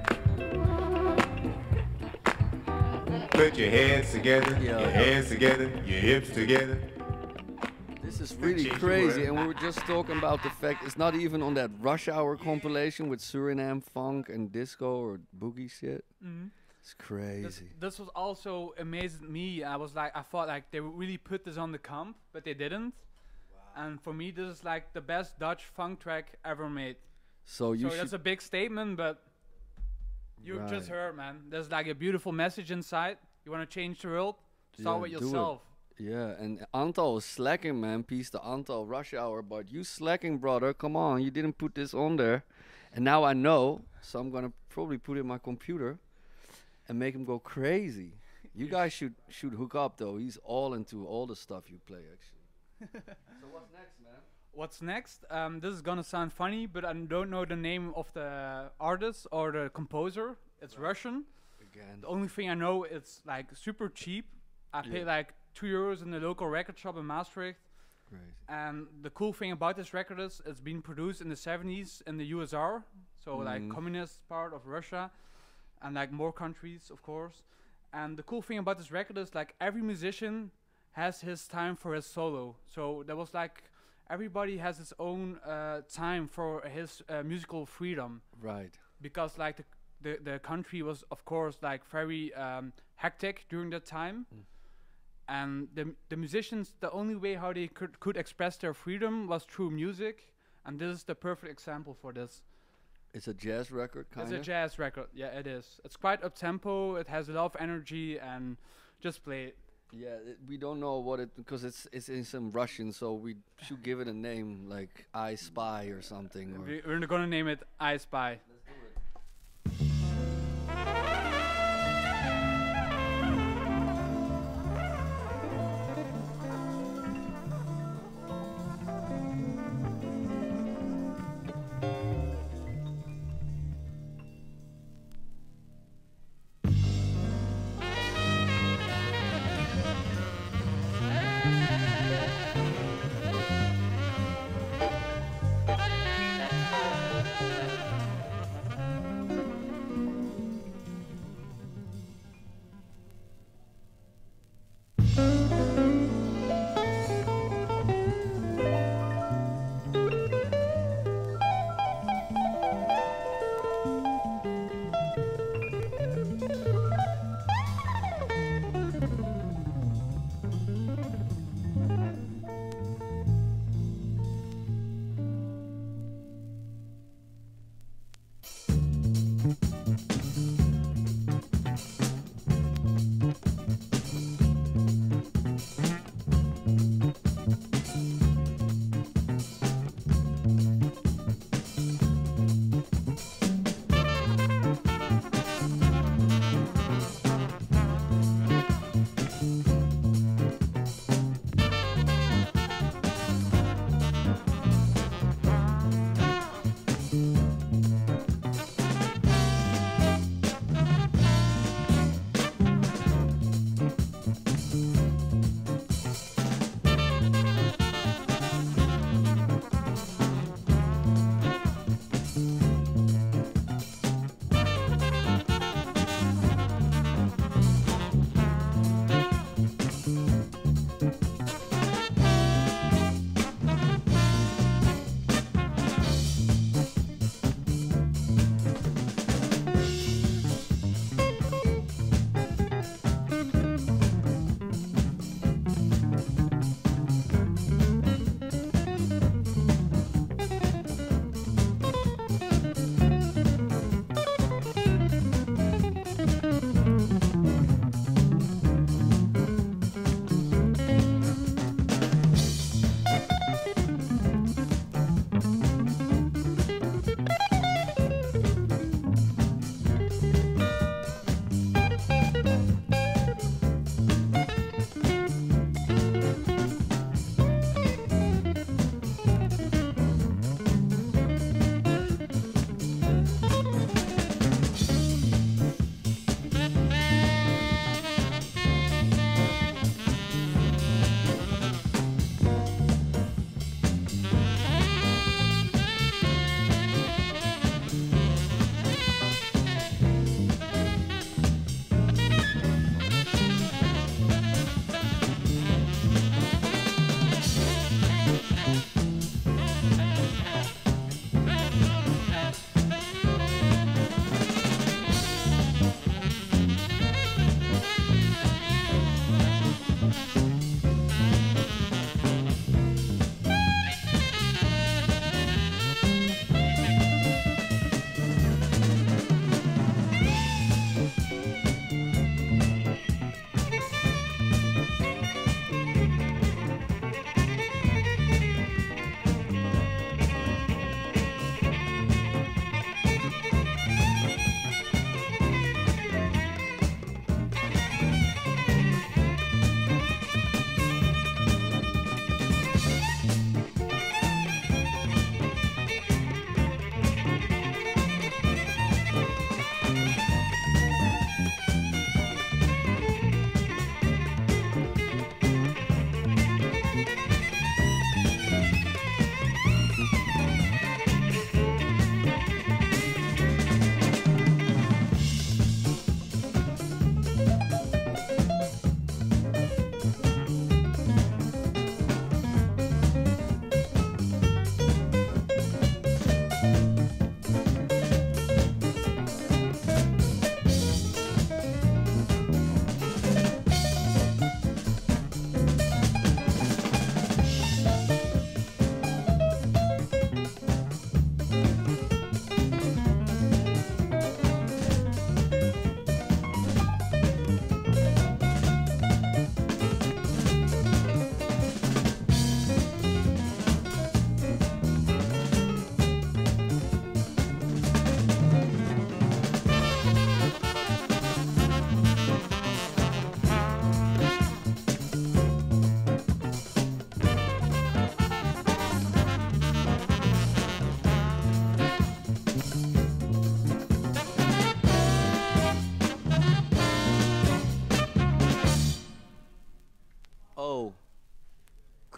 Speaker 9: Put your hands together,
Speaker 4: Yeah.
Speaker 9: your hands together, your hips together.
Speaker 4: This is really
Speaker 9: Change the
Speaker 4: crazy,
Speaker 9: world.
Speaker 4: and we were just talking about the fact it's not even on that Rush Hour compilation with Suriname funk and disco or boogie shit.
Speaker 5: Mhm.
Speaker 4: It's
Speaker 5: This,
Speaker 4: crazy.
Speaker 5: this was also amazing me. I was like, I thought like they would really put this on the comp, but they didn't. And for me, this is like the best Dutch funk track ever made.
Speaker 4: So you
Speaker 5: so that's
Speaker 4: should.
Speaker 5: a big statement, but you just
Speaker 4: Right.
Speaker 5: heard, man. There's like a beautiful message inside. You want to change the world? Start
Speaker 4: Yeah,
Speaker 5: with
Speaker 4: do it.
Speaker 5: yourself.
Speaker 4: Yeah, and Antal was slacking, man. Peace to Antal, Rush Hour, but you slacking, brother. Come on, you didn't put this on there, and now I know. So I'm gonna probably put it in my computer and make him go crazy. You guys should should hook up though. He's all into all the stuff you play, actually. So what's next, man?
Speaker 5: What's next? Um, this is gonna sound funny, but I don't know the name of the artist or the composer. It's Russian.
Speaker 4: Again.
Speaker 5: The only thing I know, it's like super cheap. I
Speaker 4: Yeah.
Speaker 5: paid like two euros in the local record shop in Maastricht.
Speaker 4: Crazy.
Speaker 5: And the cool thing about this record is it's been produced in the seventies in the U S R, so like
Speaker 4: Mhm.
Speaker 5: communist part of Russia, and like more countries, of course. And the cool thing about this record is like every musician has his time for his solo. So there was like everybody has his own uh, time for his uh, musical freedom,
Speaker 4: Right.
Speaker 5: because like the, the the country was of course like very um, hectic during that time. And the the musicians, the only way how they could could express their freedom was through music, and this is the perfect example for this.
Speaker 4: It's a jazz record, kind
Speaker 5: It's
Speaker 4: of.
Speaker 5: a jazz record, yeah, it is. It's quite up tempo. It has a lot of energy, and just play it.
Speaker 4: Yeah, it, we don't know what it because it's it's in some Russian, so we should give it a name like I Spy or something. Or
Speaker 5: We- We're gonna name it I Spy.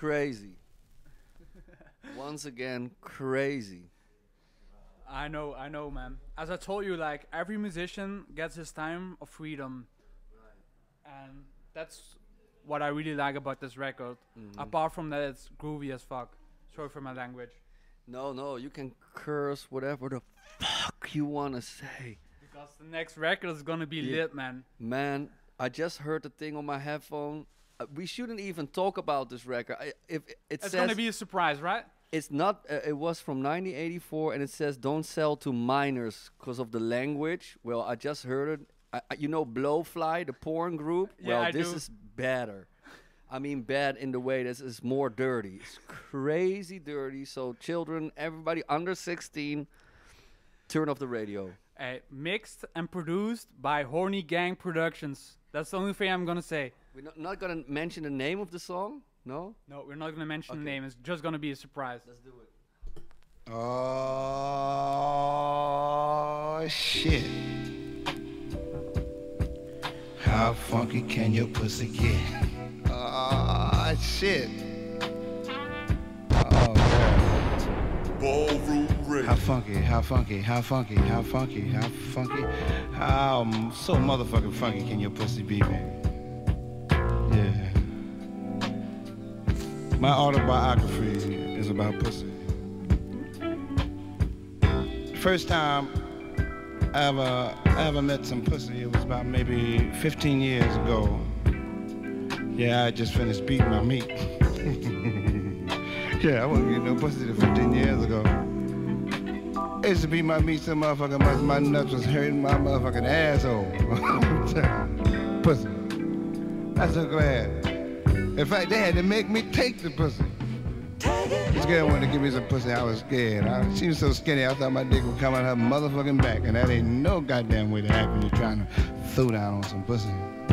Speaker 4: crazy. Once again, crazy.
Speaker 5: I know, I know, man. As I told you, like every musician gets his time of freedom, and that's what I really like about this record.
Speaker 4: Mhm.
Speaker 5: Apart from that, it's groovy as fuck. Sorry for my language.
Speaker 4: No, no, you can curse whatever the fuck you wanna say.
Speaker 5: Because the next record is gonna be
Speaker 4: Yeah.
Speaker 5: lit, man.
Speaker 4: Man, I just heard the thing on my headphone. Uh, we shouldn't even talk about this record. I, if it
Speaker 5: It's
Speaker 4: says
Speaker 5: gonna be a surprise, right?
Speaker 4: it's not. Uh, it was from nineteen eighty-four, and it says don't sell to minors because of the language. Well, I just heard it. I, I, you know, Blowfly, the porn group.
Speaker 5: Yeah,
Speaker 4: well,
Speaker 5: I
Speaker 4: this
Speaker 5: do.
Speaker 4: is better. I mean, bad in the way this is more dirty. It's crazy dirty. So children, everybody under sixteen, turn off the radio.
Speaker 5: Uh, mixed and produced by Horny Gang Productions. That's the only thing I'm gonna say.
Speaker 4: We're not, not gonna mention the name of the song. No.
Speaker 5: No, we're not gonna mention the
Speaker 4: Okay.
Speaker 5: name. It's just gonna be a surprise.
Speaker 4: Let's do it.
Speaker 11: Oh shit. How funky can your pussy get? Oh shit. Oh man.
Speaker 3: Ballroom ready.
Speaker 11: How funky, how funky, how funky, how funky, how funky, how um, so motherfucking funky can your pussy be, man? Yeah. My autobiography is about pussy. First time I ever, I ever met some pussy, it was about maybe fifteen years ago. Yeah, I just finished beating my meat. Yeah, I wasn't getting no pussy till fifteen years ago. I used to beat my meat so motherfucking much, my nuts was hurting my motherfucking asshole. Pussy. I'm so glad. In fact, they had to make me take the pussy. This girl wanted to give me some pussy, I was scared. I, she was so skinny, I thought my dick would come out her motherfucking back, and that ain't no goddamn way to act when you're trying to throw down on some pussy.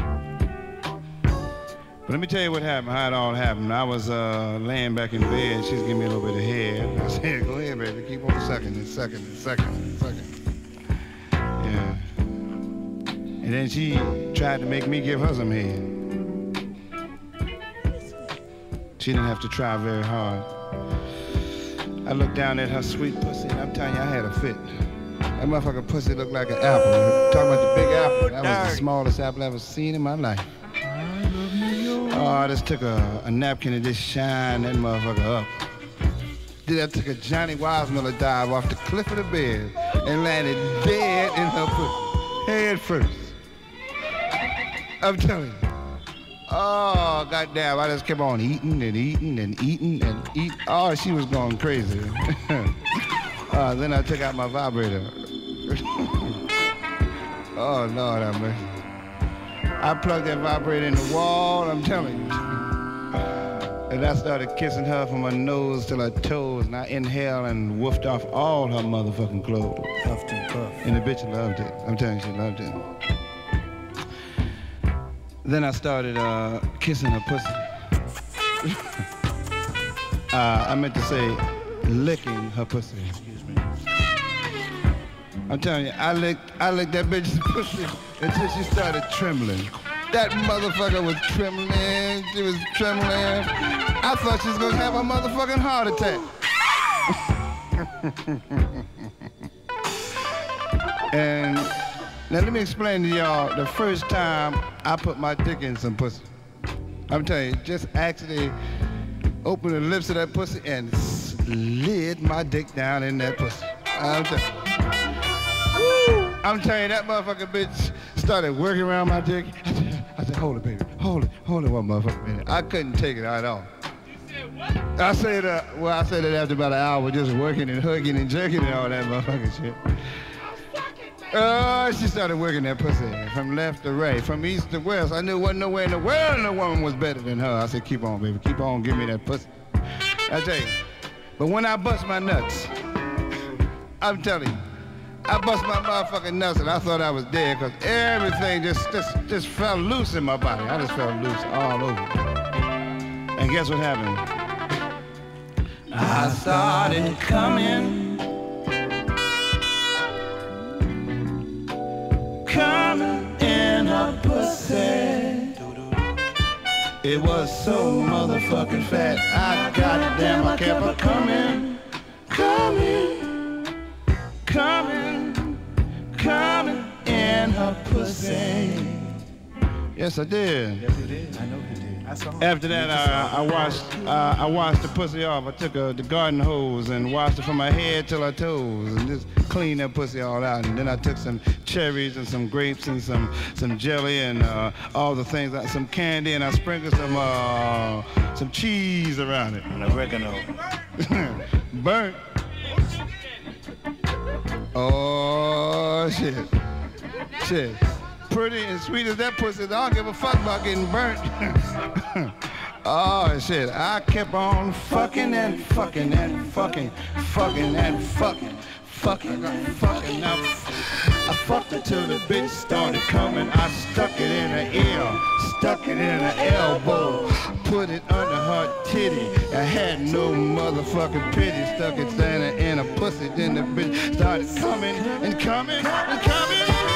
Speaker 11: But let me tell you what happened, how it all happened. I was uh, laying back in bed, she was giving me a little bit of head. I said, go ahead, baby, keep on sucking and sucking and sucking and sucking. Yeah. And then she tried to make me give her some head. She didn't have to try very hard. I looked down at her sweet pussy, and I'm telling you, I had a fit. That motherfucking pussy looked like an apple. Talking about the big apple. That was the smallest apple I've ever seen in my life. Oh, I just took a, a napkin and just shined that motherfucker up. Then I took a Johnny Weissmuller dive off the cliff of the bed and landed dead in her pussy, head first. I'm telling you. Oh, goddamn, I just kept on eating and eating and eating and eating. Oh, she was going crazy. uh, then I took out my vibrator. Oh, Lord have mercy. I plugged that vibrator in the wall, I'm telling you. And I started kissing her from her nose till her toes, and I inhaled and woofed off all her motherfucking clothes. Puffed and puffed. And the bitch loved it. I'm telling you, she loved it. Then I started uh, kissing her pussy. uh, I meant to say licking her pussy. Excuse me. I'm telling you, I licked, I licked that bitch's pussy until she started trembling. That motherfucker was trembling. She was trembling. I thought she was gonna have a motherfucking heart attack. And now let me explain to y'all the first time I put my dick in some pussy. I'm telling you, just actually opened the lips of that pussy and slid my dick down in that pussy. I'm telling you. Woo! I'm telling you, that motherfucking bitch started working around my dick. I said, I said, hold it, baby. Hold it. Hold it one motherfucking minute. I couldn't take it at all.
Speaker 3: You said what?
Speaker 11: I said, uh, well, I said it after about an hour, just working and hugging and jerking and all that motherfucking shit. Oh, she started working that pussy from left to right, from east to west. I knew wasn't nowhere in the world no woman was better than her. I said, keep on, baby, keep on, give me that pussy. I tell you, but when I bust my nuts, I'm telling you, I bust my motherfucking nuts and I thought I was dead because everything just, just, just fell loose in my body. I just fell loose all over. And guess what happened? I started coming. Coming in her pussy. It was so motherfucking fat. I goddamn, I kept her coming, coming, coming, coming in her pussy. Yes, I did.
Speaker 12: Yes, you did. I know you did. I saw him.
Speaker 11: After that, uh, I washed, uh, I washed the pussy off. I took uh, the garden hose and washed it from my head till her toes, and just cleaned that pussy all out. And then I took some cherries and some grapes and some some jelly and uh, all the things, like some candy, and I sprinkled some uh, some cheese around it.
Speaker 12: And oregano.
Speaker 11: Burnt. Oh shit, shit. Pretty and sweet as that pussy, I don't give a fuck about getting burnt. Oh shit, I kept on fucking and fucking and fucking, fucking and fucking, fucking and fucking. Now, I fucked her till the bitch started coming. I stuck it in her ear, stuck it in her elbow, put it under her titty. I had no motherfucking pity, stuck it standing in her pussy. Then the bitch started coming and coming and coming.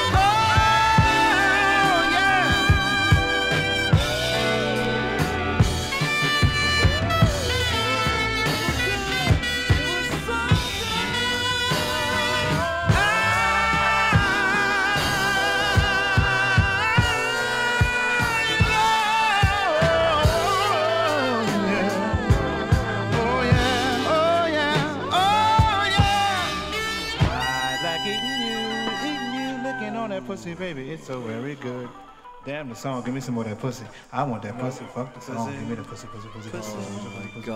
Speaker 12: Pussy, baby, it's so very good. Damn the song, give me some more of that pussy. I want that pussy. Fuck the song, give me the pussy, pussy, pussy, pussy.
Speaker 4: Oh my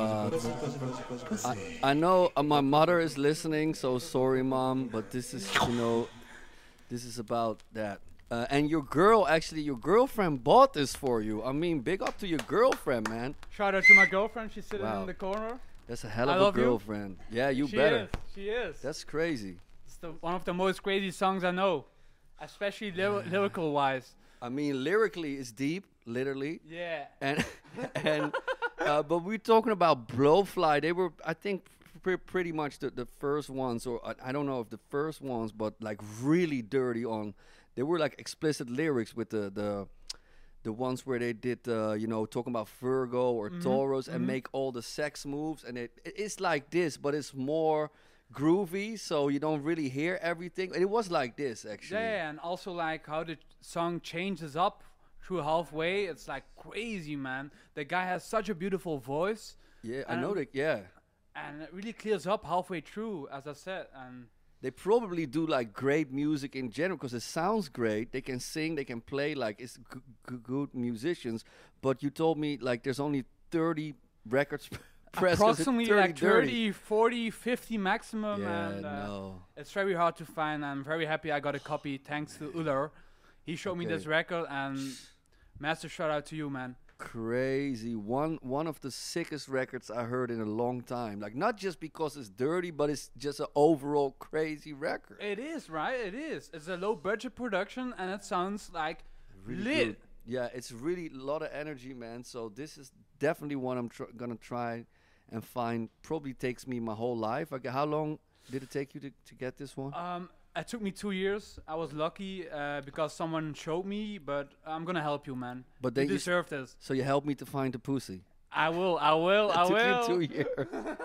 Speaker 4: God. I, I know uh, my mother is listening, so sorry, Mom, but this is, you know, this is about that. Uh, and your girl, actually, your girlfriend bought this for you. I mean, big up to your girlfriend, man.
Speaker 5: Shout out to my girlfriend. She's sitting
Speaker 4: Wow.
Speaker 5: in the corner.
Speaker 4: That's a hell
Speaker 5: I
Speaker 4: of a
Speaker 5: love you.
Speaker 4: girlfriend. Yeah, you
Speaker 5: she
Speaker 4: better.
Speaker 5: Is. She is.
Speaker 4: That's crazy.
Speaker 5: It's the, one of the most crazy songs I know, especially lyri- lyrical wise.
Speaker 4: I mean, lyrically, it's deep, literally.
Speaker 5: Yeah.
Speaker 4: And and uh, but we're talking about Blowfly. They were, I think, pr- pretty much the, the first ones, or uh, I don't know if the first ones, but like really dirty on. They were like explicit lyrics with the the the ones where they did, uh, you know, talking about Virgo or
Speaker 5: Mhm,
Speaker 4: Taurus and
Speaker 5: mhm.
Speaker 4: make all the sex moves, and it it's like this, but it's more groovy, so you don't really hear everything. It was like this, actually.
Speaker 5: Yeah, and also like how the song changes up through halfway. It's like crazy, man. The guy has such a beautiful voice.
Speaker 4: Yeah, I
Speaker 5: and-
Speaker 4: know that. Yeah,
Speaker 5: And it really clears up halfway through, as I said. And
Speaker 4: they probably do like great music in general because it sounds great. They can sing, they can play, like it's g- g- good musicians. But you told me like there's only thirty records pressed. 'cause it's
Speaker 5: approximately like
Speaker 4: dirty.
Speaker 5: thirty, forty, fifty maximum.
Speaker 4: Yeah,
Speaker 5: and uh,
Speaker 4: no.
Speaker 5: it's very hard to find. I'm very happy I got a copy thanks to Uller. He showed me
Speaker 4: Okay.
Speaker 5: this record, and massive shout out to you, man.
Speaker 4: Crazy. One one of the sickest records I heard in a long time. Like not just because it's dirty, but it's just an overall crazy record.
Speaker 5: It is, right? It is. It's a low budget production, and it sounds like
Speaker 4: Really
Speaker 5: lit.
Speaker 4: good. Yeah, it's really a lot of energy, man. So this is definitely one I'm tr- gonna try and find. Probably takes me my whole life. Okay, how long did it take you to, to get this one?
Speaker 5: Um, it took me two years. I was lucky uh, because someone showed me, but I'm gonna help you, man.
Speaker 4: But
Speaker 5: you
Speaker 4: then you s-
Speaker 5: deserve this.
Speaker 4: So you helped me to find the pussy.
Speaker 5: I will. I will.
Speaker 4: It
Speaker 5: I
Speaker 4: took
Speaker 5: will.
Speaker 4: you two years.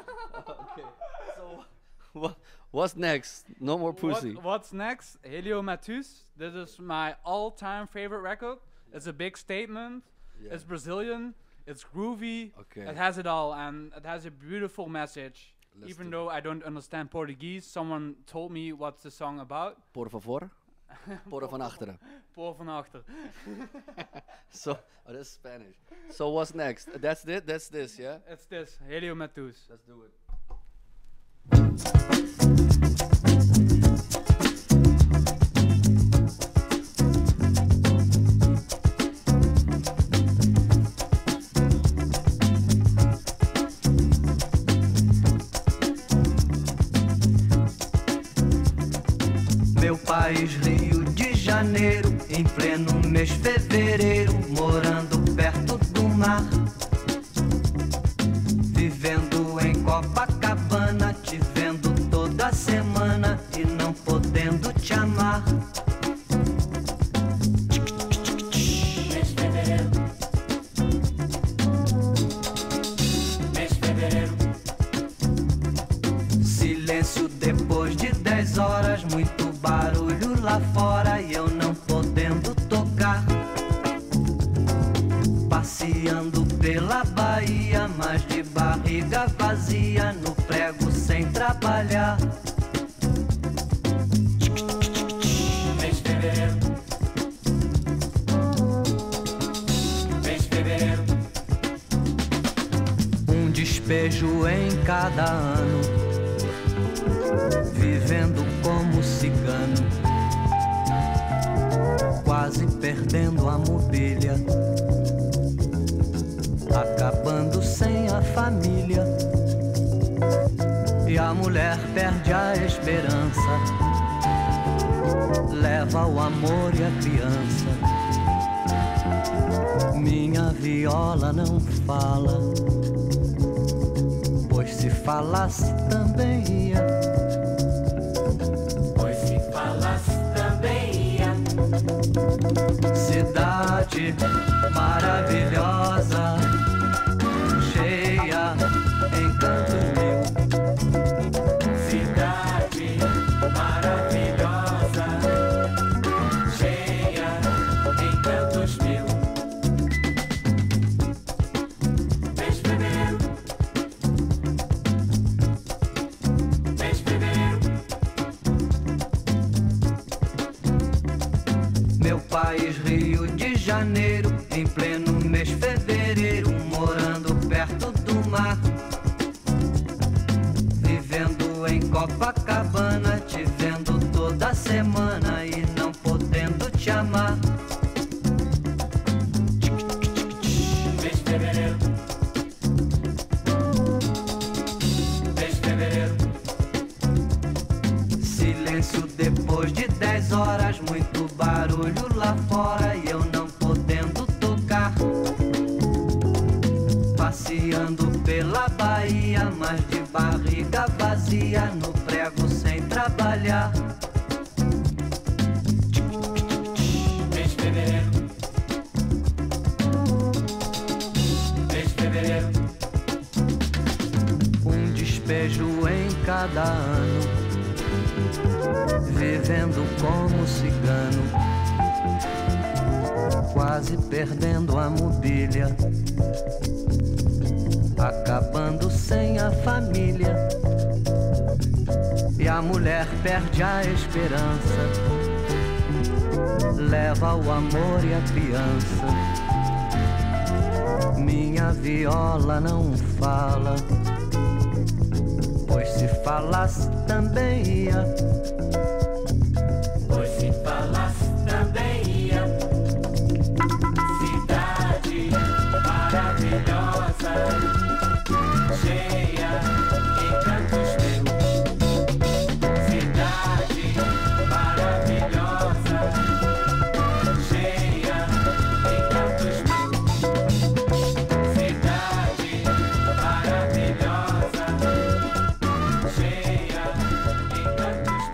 Speaker 4: Okay. So what what's next? No more pussy.
Speaker 5: What, what's next? Helio Matus. This is my all-time favorite record. It's a big statement.
Speaker 4: Yeah.
Speaker 5: It's Brazilian. It's groovy.
Speaker 4: Okay.
Speaker 5: It has it all, and it has a beautiful message.
Speaker 4: Let's
Speaker 5: Even
Speaker 4: do
Speaker 5: though I don't understand Portuguese, someone told me what's the song about.
Speaker 4: Por favor. Por van achteren.
Speaker 5: Por van achter.
Speaker 4: So oh, that's Spanish. So what's next? That's it. That's this. Yeah.
Speaker 5: It's this. Helio Matus.
Speaker 4: Let's do it.
Speaker 13: Meu país, Rio de Janeiro, em pleno mês fevereiro, morando perto do mar, vivendo em Copacabana, te vendo toda semana e não podendo te amar. Mês fevereiro, Silêncio depois de dez horas, muito barulho lá fora e eu não podendo tocar. Passeando pela Bahia, mas de barriga vazia, no prego sem trabalhar.
Speaker 8: Mês de fevereiro, mês de fevereiro,
Speaker 13: um despejo em cada ano, vivendo como cigano, quase perdendo a mobília, acabando sem a família. E a mulher perde a esperança, leva o amor e a criança. Minha viola não fala, pois se falasse também ia.
Speaker 8: pois se falasse também ia.
Speaker 13: Cidade maravilhosa, cheia, encanto mil.
Speaker 8: Cidade maravilhosa, cheia, encantos mil. Mês de fevereiro, mês de fevereiro,
Speaker 13: Meu país, Rio de Janeiro, em pleno mês de fevereiro, morando perto do mar, vivendo em Copacabana, te vendo toda semana e não podendo te amar.
Speaker 8: mês de fevereiro, mês de fevereiro,
Speaker 13: Silêncio depois de dez horas, muito barulho lá fora e eu não podendo tocar. Passeando pela Bahia, mas de barriga vazia, no prego sem trabalhar.
Speaker 8: mês de fevereiro, mês de fevereiro,
Speaker 13: Um despejo em cada ano, vivendo como cigano, quase perdendo a mobília, acabando sem a família. E a mulher perde a esperança, leva o amor e a criança. Minha viola não fala, pois se falasse também ia.
Speaker 8: pois se falasse também ia. Cidade maravilhosa, cheia, encantos mil. Cidade maravilhosa, cheia, encantos mil. Cidade maravilhosa, cheia, encantos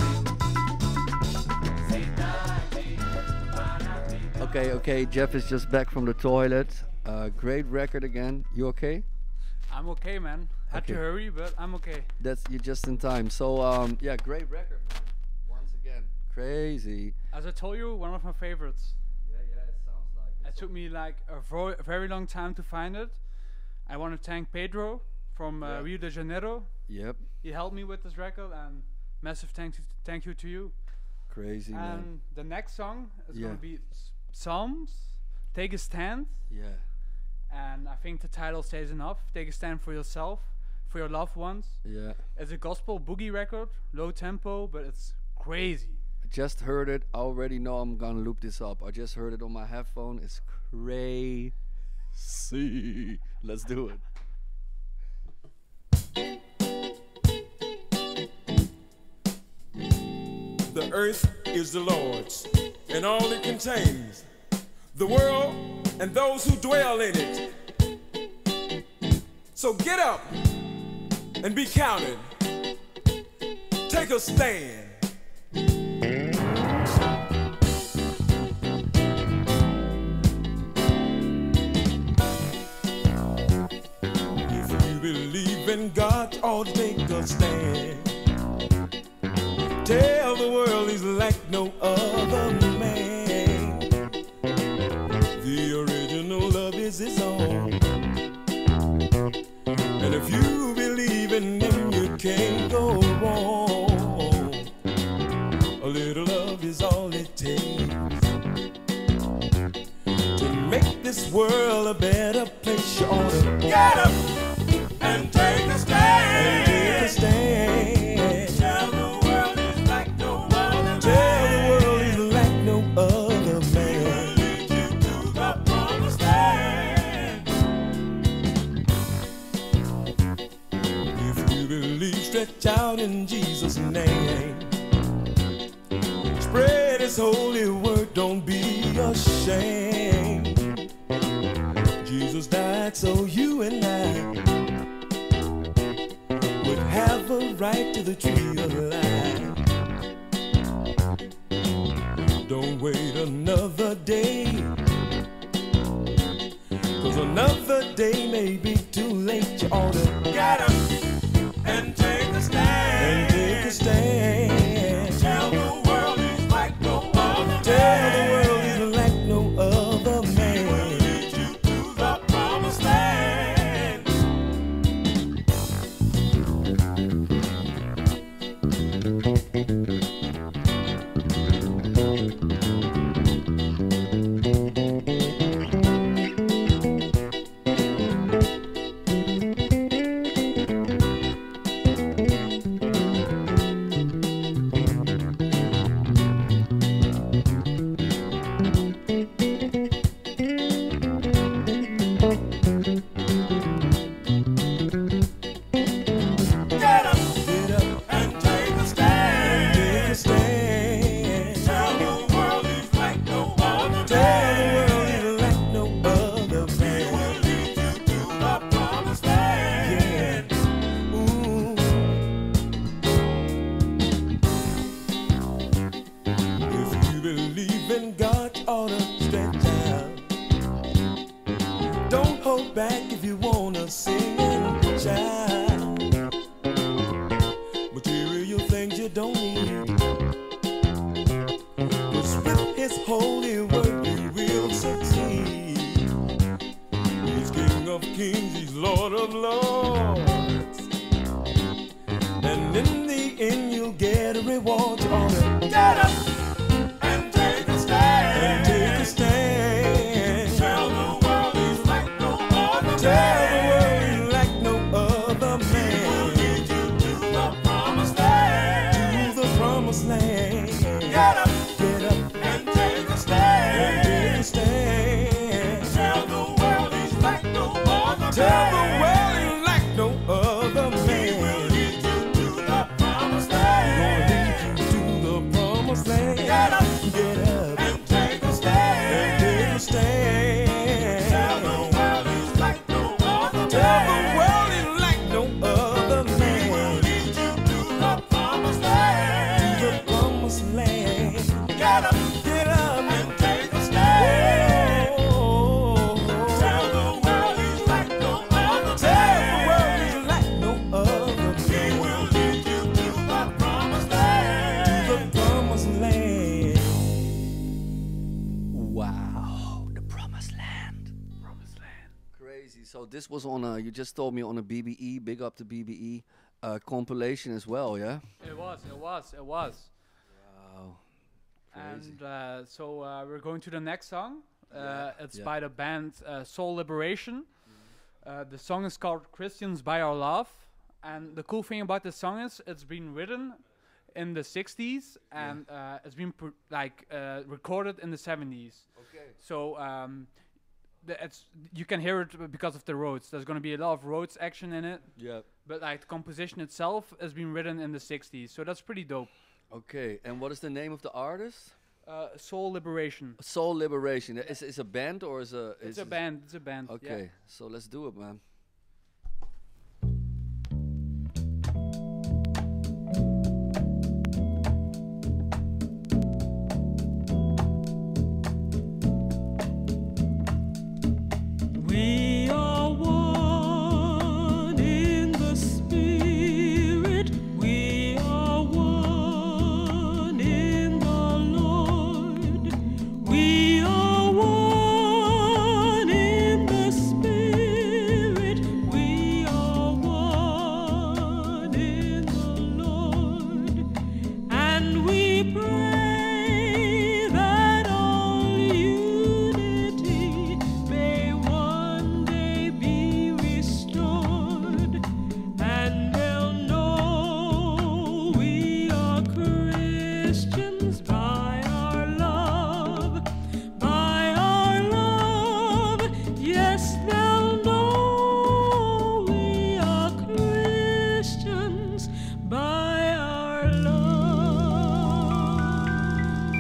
Speaker 8: mil. Cidade maravilhosa.
Speaker 4: Okay, okay. Jeff is just back from the toilet. Uh, great record again. You okay?
Speaker 5: I'm okay, man. Had
Speaker 4: Okay.
Speaker 5: to hurry, but I'm okay.
Speaker 4: That's you just in time. So um, yeah, great record, man. Once again, crazy.
Speaker 5: As I told you, one of my favorites.
Speaker 4: Yeah, yeah. It sounds like
Speaker 5: It took me like a vo- very long time to find it. I want to thank Pedro from uh,
Speaker 4: Yeah.
Speaker 5: Rio de Janeiro.
Speaker 4: Yep.
Speaker 5: He helped me with this record, and massive thank you, thank you to you.
Speaker 4: Crazy, man.
Speaker 5: And the next song is
Speaker 4: Yeah.
Speaker 5: gonna be S- Psalms, Take a Stand.
Speaker 4: Yeah.
Speaker 5: And I think the title says enough. Take a stand for yourself, for your loved ones.
Speaker 4: Yeah.
Speaker 5: It's a gospel boogie record, low tempo, but it's crazy.
Speaker 4: I just heard it. I already know I'm gonna loop this up. I just heard it on my headphone. It's crazy. Let's do it.
Speaker 3: The earth is the Lord's, and all it contains, the world and those who dwell in it. So get up and be counted. Take a stand. If you believe in God, ought to take a stand. Tell the world he's like no other man. The original love is his own. And if you believe in him, you can't go wrong. A little love is all it takes to make this world a better place. You ought to get up and take a stand. And take a stand. Tell the world he's like no other. Tell the world he's like no other man. He will lead you to the promised land. If you believe, stretch out in Jesus' name. Spread his holy word, don't be ashamed. Jesus died so you and I would have a right to the tree of life. Don't wait another day, 'cause another day may be too late. You ought to get up and take a stand. And take a stand. Tell the world he's like no other. Tell the world he's like no other man. He will lead you to the promised land. Get up, get up and take a stand. Take a stand. Tell the world he's like no other. Tell the world he's like no other man. He will lead you to the promised land. Ooh. If you believe in God, you ought to stretch out. Don't hold back if you wanna sing and shout. Material things you don't need, 'cause with his holy word you will succeed. He's King of kings, he's Lord of lords, and in the end you'll get a reward. You ought to get up and take a stand. And take a stand. Tell the world he's like no other. Tell the world he's like no other man. He will lead you to the promised land. To the promised land. Get up, get up and take a stand. And take a stand. Tell the world he's like no other. Tell the world he's like no other man. He will lead you to the promised land. He's gonna lead you to the promised land. Get up, get up and take a stand. And take a stand. Tell the world he's like no other. Tell the world he's like no other man. He will lead you to the promised land. To the promised land. Get up, get up and take a stand. Tell the world he's like no other. Tell the world he's like no other man. He will lead you to the promised land. To the promised land.
Speaker 4: Wow, the promised land. Promised land. Crazy. So this was on a, you just told me on a B B E, big up to B B E, uh, compilation as well, yeah?
Speaker 5: It was, it was, it was.
Speaker 4: Wow. Crazy.
Speaker 5: And uh, so uh, we're going to the next song. Uh,
Speaker 4: Yeah,
Speaker 5: It's
Speaker 4: yeah.
Speaker 5: by the band uh, Soul Liberation. Uh, the song is called Christians by Our Love. And the cool thing about this song is it's been written in the sixties and uh, it's been pr- like uh, recorded in the seventies.
Speaker 4: Okay.
Speaker 5: So um, the, it's you can hear it b- because of the roads. There's going to be a lot of roads action in it.
Speaker 4: Yeah.
Speaker 5: But like the composition itself has been written in the sixties. So that's pretty dope.
Speaker 4: Okay, and what is the name of the artist?
Speaker 5: Uh, Soul Liberation.
Speaker 4: Soul Liberation. Is is a band or is a?
Speaker 5: It's
Speaker 4: is
Speaker 5: a band. It's a band. yeah.
Speaker 4: Okay, so let's do it, man.
Speaker 14: We are one in the spirit. We are one. love.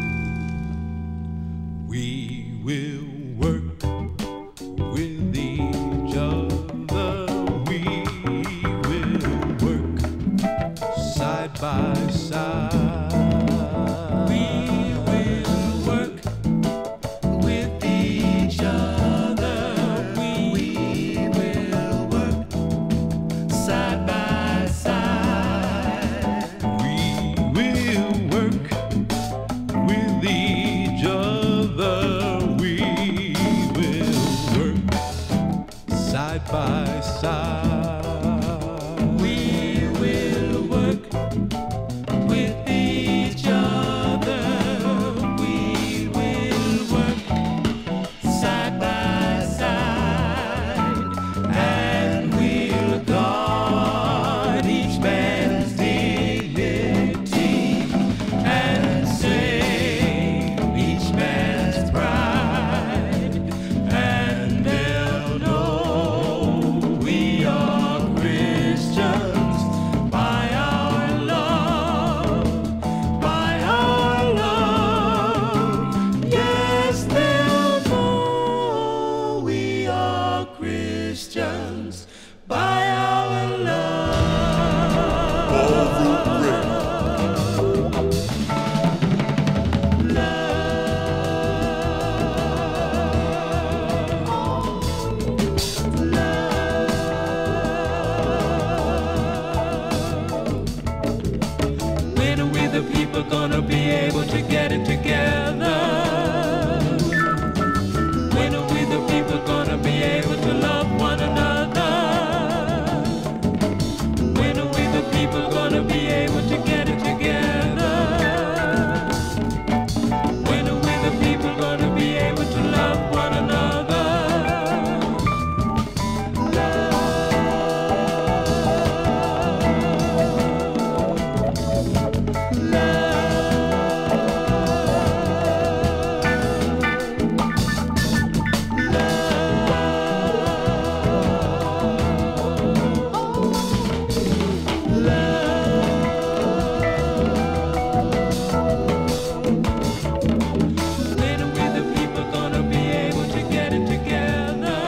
Speaker 3: We will work with each other. We will work side by side.
Speaker 14: We will work with each other. We will work side by side.
Speaker 3: We will work with each other. We will work side by side.
Speaker 14: We will work with each other. We will work side by side, and we'll guard each man's dignity and save each man's pride, and they'll know we are Christians by our love, by our love. Yes, they'll know we are Christians by our When are we the people gonna be able to get it together? When are we the people gonna be able to love one another? When are we the people gonna be able to get it together? When are we the people gonna be able to love one another? When are we the people gonna be able to get it together?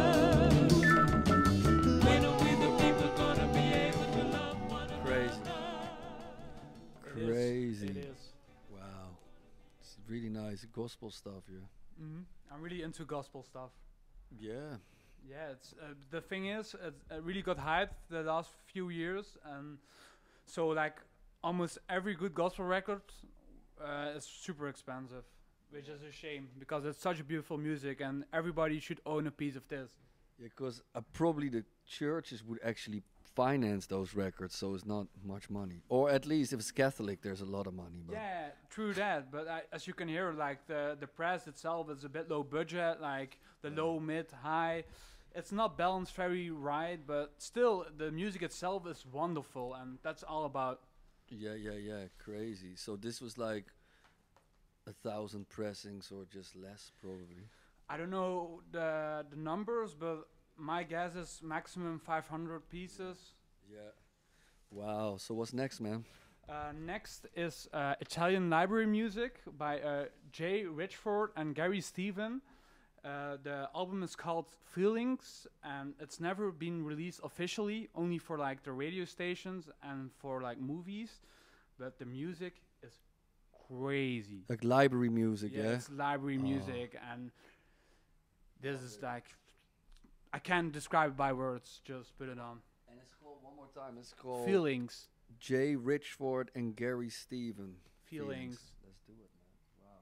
Speaker 14: When are we the people gonna be able to love one
Speaker 4: Crazy.
Speaker 5: It is.
Speaker 4: Crazy.
Speaker 5: It is.
Speaker 4: Wow. It's really nice gospel stuff here.
Speaker 5: hmm I'm really into gospel stuff.
Speaker 4: Yeah.
Speaker 5: Yeah, it's uh, the thing is, it, it really got hyped the last few years, and so like almost every good gospel record uh, is super expensive, which is a shame because it's such beautiful music, and everybody should own a piece of this.
Speaker 4: Yeah, because uh, probably the churches would actually finance those records, so it's not much money. Or at least if it's Catholic, there's a lot of money. But
Speaker 5: Yeah, true that. But I, as you can hear, like the the press itself is a bit low budget, like the low, mid, high. It's not balanced very right, but still the music itself is wonderful, and that's all about.
Speaker 4: yeah, yeah, yeah, crazy. So this was like a thousand pressings or just less, probably.
Speaker 5: I don't know the the numbers, but my guess is maximum five hundred pieces.
Speaker 4: Yeah. Wow. So what's next, man?
Speaker 5: Uh, next is uh, Italian library music by uh, Jay Richford and Gary Stephen. Uh, the album is called Feelings, and it's never been released officially, only for like the radio stations and for like movies. But the music is crazy.
Speaker 4: Like library music, yeah?
Speaker 5: It's library
Speaker 4: Oh.
Speaker 5: music, and this is like I can't describe it by words. Just put it on.
Speaker 4: And it's called one more time. It's called
Speaker 5: Feelings.
Speaker 4: Jay Richford and Gary Stephen.
Speaker 5: Feelings.
Speaker 4: Let's do it, man. Wow.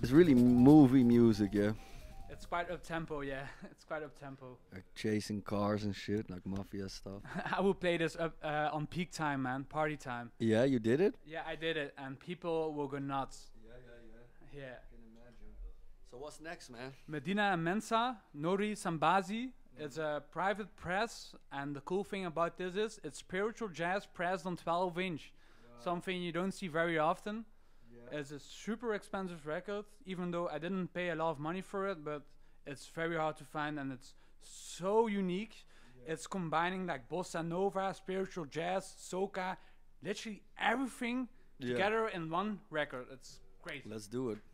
Speaker 4: It's really movie music, yeah.
Speaker 5: It's quite up tempo, yeah. It's quite up tempo.
Speaker 4: Like chasing cars and shit, like mafia stuff.
Speaker 5: I would play this up uh, on peak time, man, party time.
Speaker 4: Yeah, you did it?
Speaker 5: Yeah, I did it, and people will go nuts.
Speaker 4: Yeah, yeah,
Speaker 5: Yeah.
Speaker 4: I can imagine. So what's next, man?
Speaker 5: Medina and Mensa, Nori Sambazi. It's a private press, and the cool thing about this is it's spiritual jazz pressed on twelve inch. Something you don't see very often. Yeah. It's a super expensive record, even though I didn't pay a lot of money for it, but it's very hard to find, and it's so unique. Yeah. It's combining like bossa nova, spiritual jazz, soca, literally everything
Speaker 4: Yeah.
Speaker 5: together in one record. It's great.
Speaker 4: Let's do it.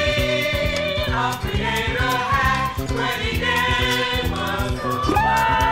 Speaker 8: Creator had when he gave us the world.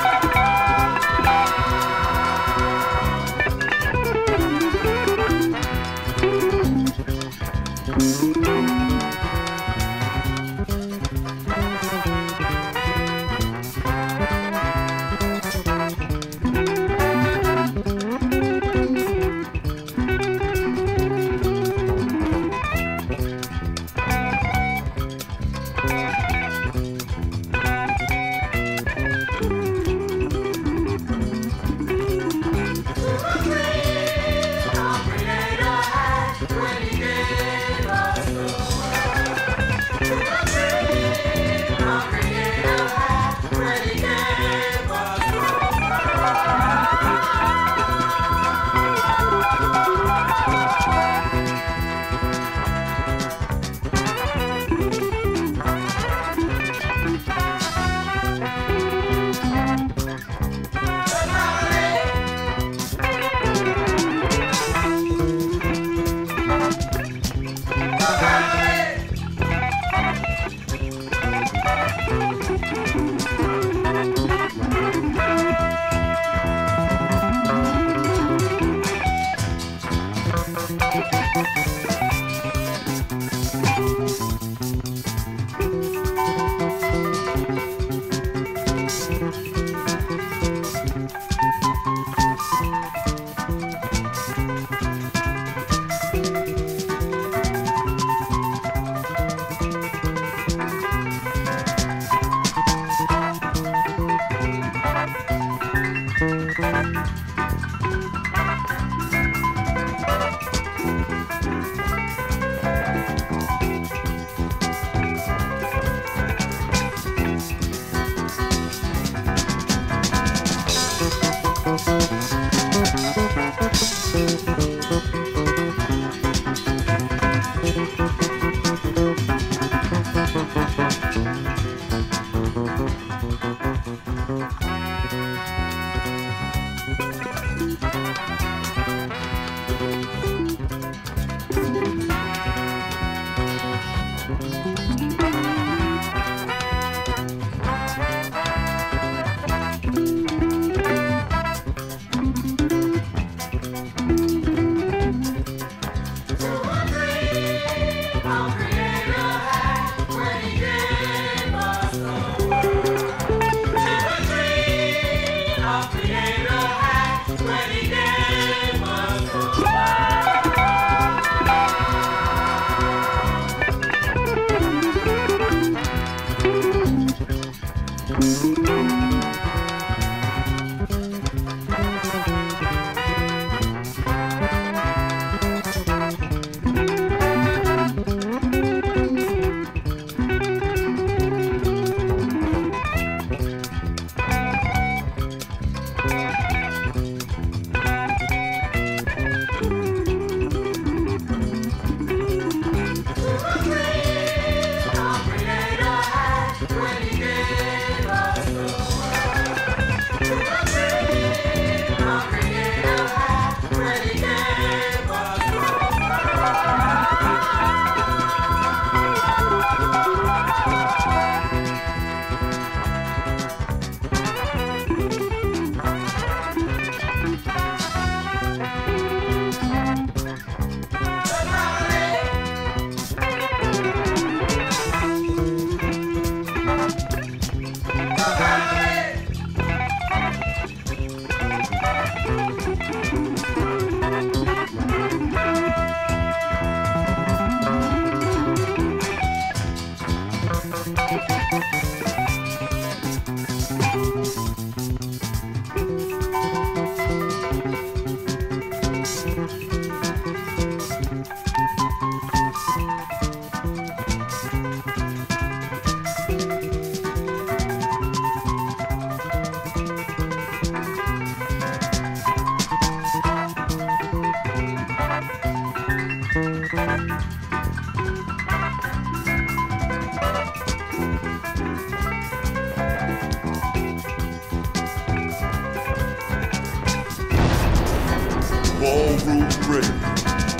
Speaker 3: Room Radio.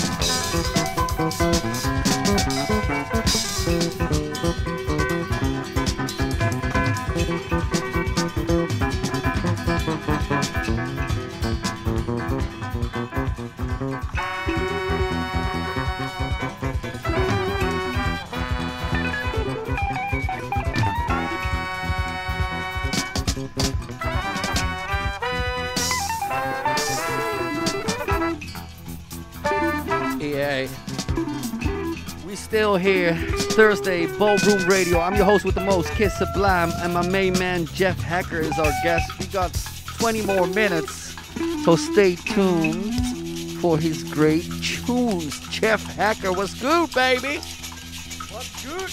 Speaker 4: Still here, Thursday, Ballroom Radio. I'm your host with the most, Kiss Sublime, and my main man, Jeff Hacker, is our guest. We got twenty more minutes, so stay tuned for his great tunes. Jeff Hacker, what's good, baby?
Speaker 5: What's good?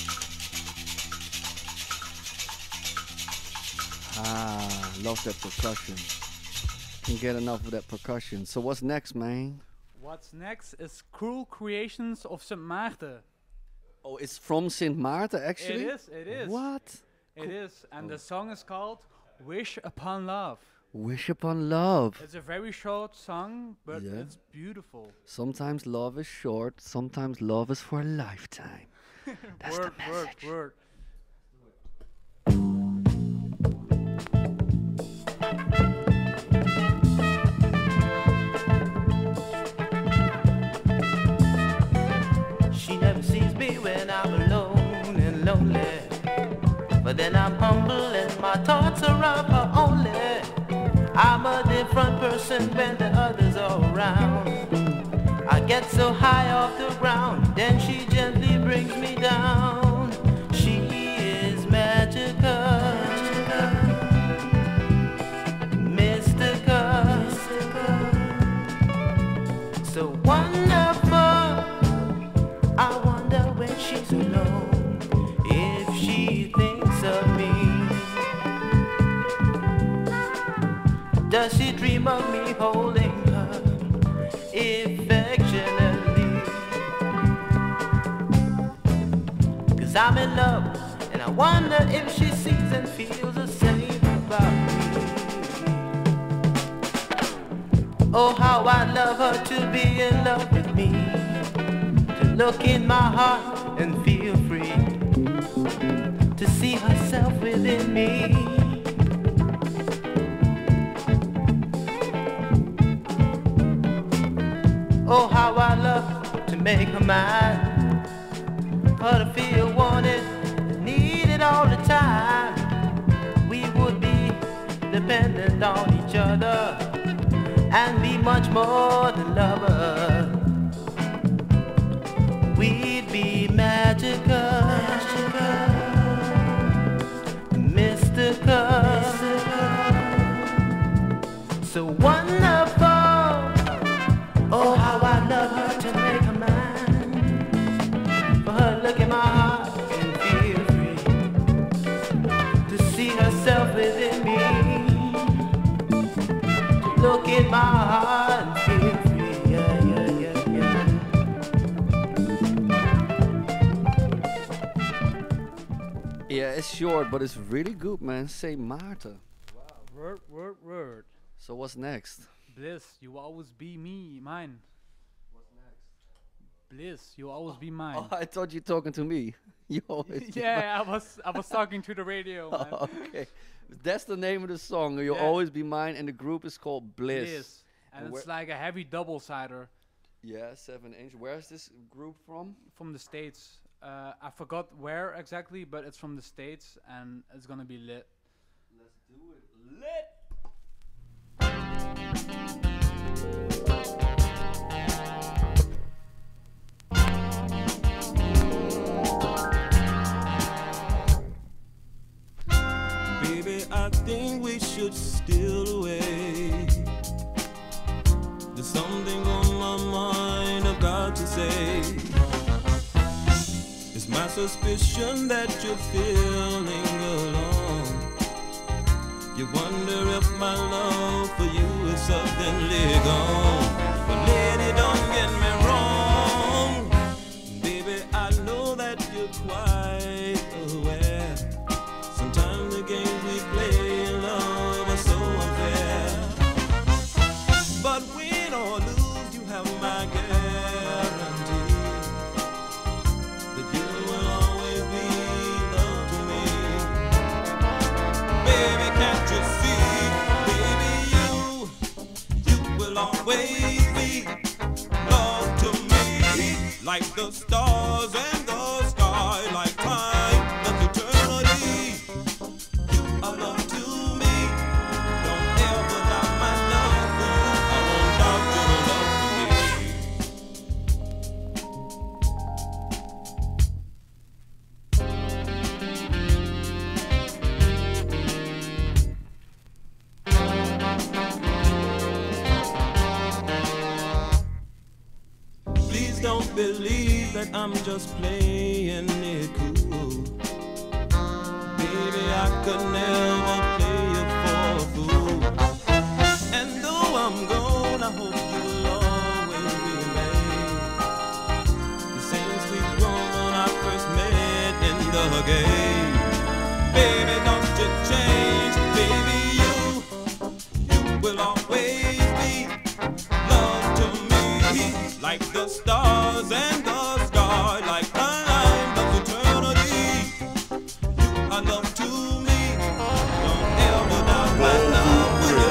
Speaker 4: Ah, love that percussion. Can't get enough of that percussion. So what's next, man?
Speaker 5: What's next is Cruel Creations of Saint Maarten.
Speaker 4: Oh, it's from Saint Maarten, actually?
Speaker 5: It is, it is.
Speaker 4: What?
Speaker 5: It is, and the song is called Wish Upon Love.
Speaker 4: Wish Upon Love.
Speaker 5: It's a very short song, but
Speaker 4: Yeah.
Speaker 5: it's beautiful.
Speaker 4: Sometimes love is short, sometimes love is for a lifetime. That's
Speaker 5: word,
Speaker 4: the message.
Speaker 5: word, word.
Speaker 15: She never sees me when I'm alone and lonely. But then I'm humble and my thoughts are of her only. I'm a different person when the others are around. I get so high off the ground, then she gently brings me down. She is magical, mystical, so wonderful. I wonder when she's alone if she thinks of me. Does she dream of me holding her affectionately? 'Cause I'm in love and I wonder if she sees and feels the same about me. Oh, how I love her to be in love with me. Look in my heart and feel free to see herself within me. Oh, how I love to make her mine, her to feel wanted, needed all the time. We would be dependent on each other and be much more than lovers. We'd be magical, mystical, so wonderful. Oh, how I love her to make her mine. For her to look in my heart and feel free to see herself within me. To look in my heart and feel free. Yeah, yeah, yeah, yeah.
Speaker 4: Yeah, it's short, but it's really good, man. Saint Maarten.
Speaker 5: Word, word, word.
Speaker 4: So what's next?
Speaker 5: Bliss, you will always be me, mine. What's next? Bliss, you will always be mine.
Speaker 4: Oh, I thought you were talking to me. You always. be
Speaker 5: Yeah,
Speaker 4: mine.
Speaker 5: I was I was talking to the radio, man.
Speaker 4: Oh, okay, that's the name of the song. You'll
Speaker 5: Yeah.
Speaker 4: always be mine, and the group is called Bliss.
Speaker 5: Bliss. And,
Speaker 4: And
Speaker 5: it's
Speaker 4: where-
Speaker 5: like a heavy double-sider.
Speaker 4: Yeah, seven inch. Where's this group from?
Speaker 5: From the States. Uh, I forgot where exactly, but it's from the States, and it's gonna be lit.
Speaker 4: Let's do it. Lit.
Speaker 3: Baby, I think we should steal away. There's something on my mind I've got to say. It's my suspicion that you're feeling alone. You wonder if my love for you is suddenly gone. But lady, don't get me wrong. Baby, I know that you're quite aware. Sometimes the games we play in love are so unfair. But win or lose, you have my the stars and the sky, like time does eternity. You are love to me. Don't ever doubt my love for you. I won't doubt your love for me. Please don't believe that I'm just playing it cool. Baby, I could never play you for a fool. And though I'm gone, I hope you'll always remain the same sweet woman I first met in the game. Baby, don't you change. Baby, you, you will always be love to me, like the stars and the sky, like time of eternity. You are love to me. Don't ever doubt my love for you.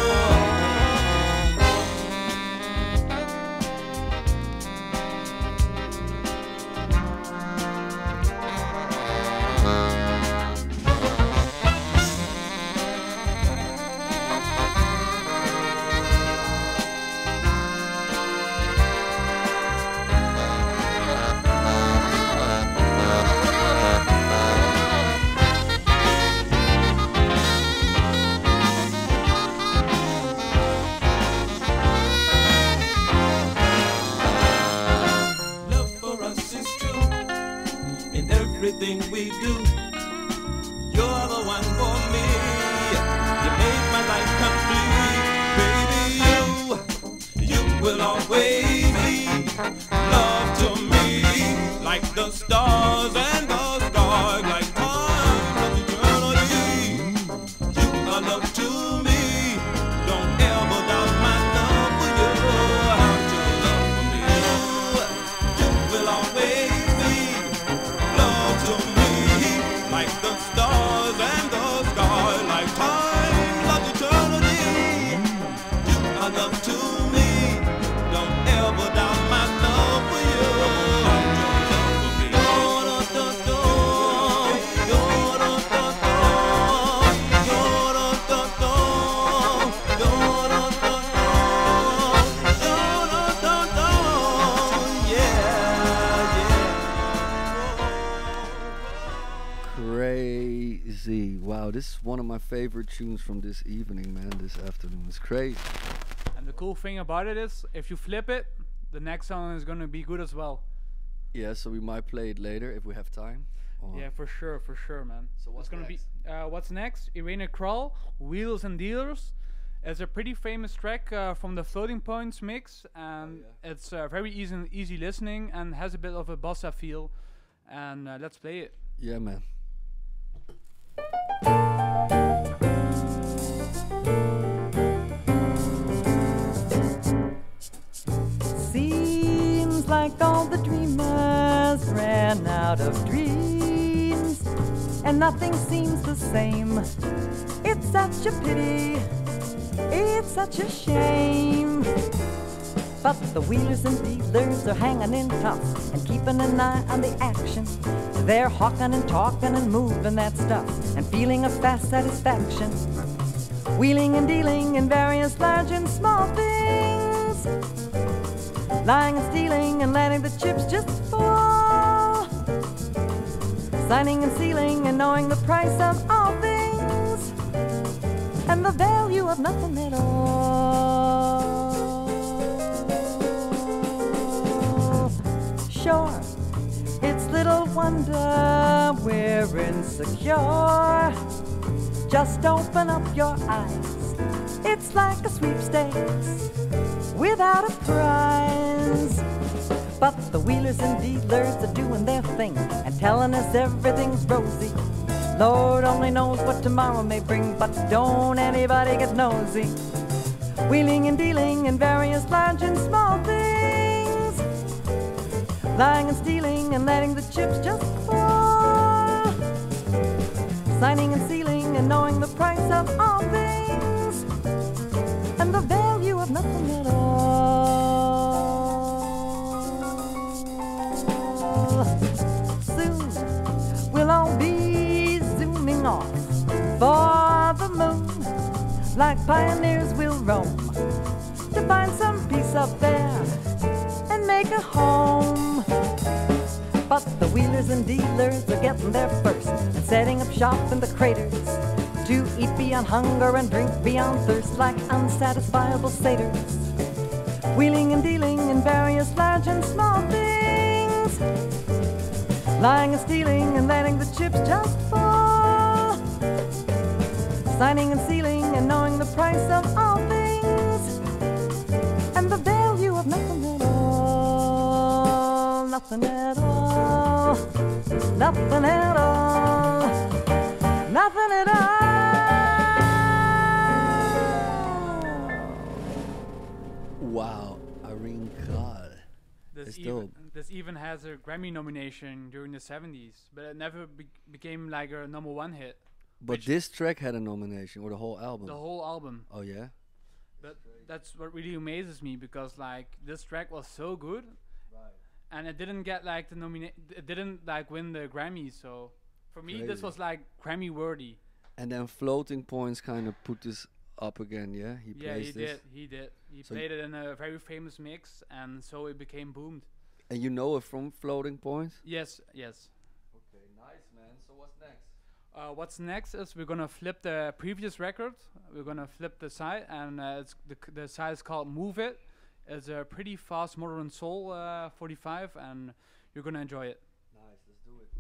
Speaker 3: Love for us is true in everything we do. You're the one for me. You made my life complete. Baby, you, you will always be love to me, like the stars and the sky, like time of eternity. You are love to me. Don't ever doubt my love for you. Your love for me. You will always be love to me, like the stars and the sky, like time of eternity. You are love to me. Don't ever doubt my love for you.
Speaker 4: Crazy. Wow, this is one of my favorite tunes from this evening, man, this afternoon. It's crazy.
Speaker 5: And the cool thing about it is, if you flip it, the next song is gonna be good as well.
Speaker 4: Yeah, so we might play it later if we have time. Or-
Speaker 5: Yeah, for sure, for sure, man.
Speaker 4: So what's
Speaker 5: it's gonna
Speaker 4: next?
Speaker 5: be uh, what's next? Irene Kral, Wheels and Dealers. It's a pretty famous track uh, from the Floating Points mix, and it's uh, very easy easy listening and has a bit of a bossa feel. And uh, let's play it.
Speaker 4: Yeah, man.
Speaker 16: Seems like all the dreamers ran out of dreams, and nothing seems the same. It's such a pity, it's such a shame. But the wheelers and dealers are hanging in tough and keeping an eye on the action. They're hawking and talking and moving that stuff and feeling a fast satisfaction. Wheeling and dealing in various large and small things, lying and stealing and letting the chips just fall, signing and sealing and knowing the price of all things and the value of nothing at all. Sure, it's little wonder we're insecure. Just open up your eyes. It's like a sweepstakes without a prize. But the wheelers and dealers are doing their thing and telling us everything's rosy. Lord only knows what tomorrow may bring, but don't anybody get nosy. Wheeling and dealing in various large and small things, lying and stealing and letting the chips just fall, signing and sealing and knowing the price of all things and the value of nothing at all. like pioneers we'll roam to find some peace up there and make a home. But the wheelers and dealers are getting there first and setting up shop in the craters to eat beyond hunger and drink beyond thirst like unsatisfiable satyrs, wheeling and dealing in various large and small things, lying and stealing and letting the chips just fall, signing and sealing and knowing the price of all things and the value of nothing at all, nothing at all, nothing at all, nothing at all.
Speaker 4: Wow, Irene God.
Speaker 5: This
Speaker 4: It's
Speaker 5: even,
Speaker 4: dope.
Speaker 5: this even has a Grammy nomination during the seventies, but it never be- became like a number one hit.
Speaker 4: But this track had a nomination, or the whole album?
Speaker 5: The whole album.
Speaker 4: Oh yeah?
Speaker 5: But that's what really amazes me, because like this track was so good, and it didn't get like the nomina- it didn't like win the Grammy. So for me, this
Speaker 4: Crazy.
Speaker 5: was like Grammy worthy.
Speaker 4: And then Floating Points kind of put this up again, yeah? He
Speaker 5: Yeah,
Speaker 4: plays
Speaker 5: he
Speaker 4: this.
Speaker 5: did. He did. He
Speaker 4: So
Speaker 5: played it in a very famous mix, and so it became boomed.
Speaker 4: And you know it from Floating Points?
Speaker 5: Yes, yes.
Speaker 4: Okay, nice, man. So what's next?
Speaker 5: Uh, what's next is we're gonna flip the previous record. We're gonna flip the side, and uh, it's the c- the side is called "Move It." It's a pretty fast modern soul uh, forty-five, and you're gonna enjoy it.
Speaker 4: Nice, let's do it.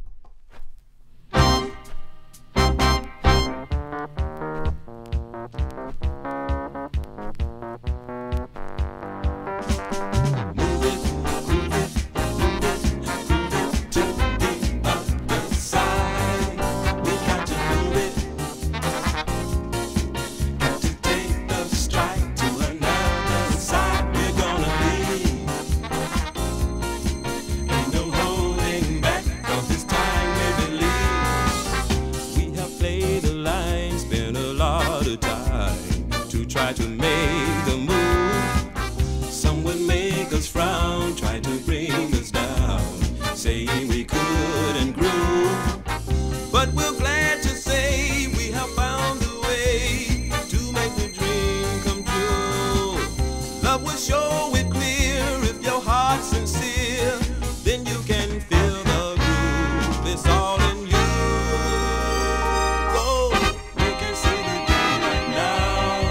Speaker 3: Try to make a move. Some would make us frown, try to bring us down, saying we couldn't groove. But we're glad to say we have found a way to make the dream come true. Love will show it clear if your heart's sincere, then you can feel the groove. It's all in you. Oh, we can see the day right now.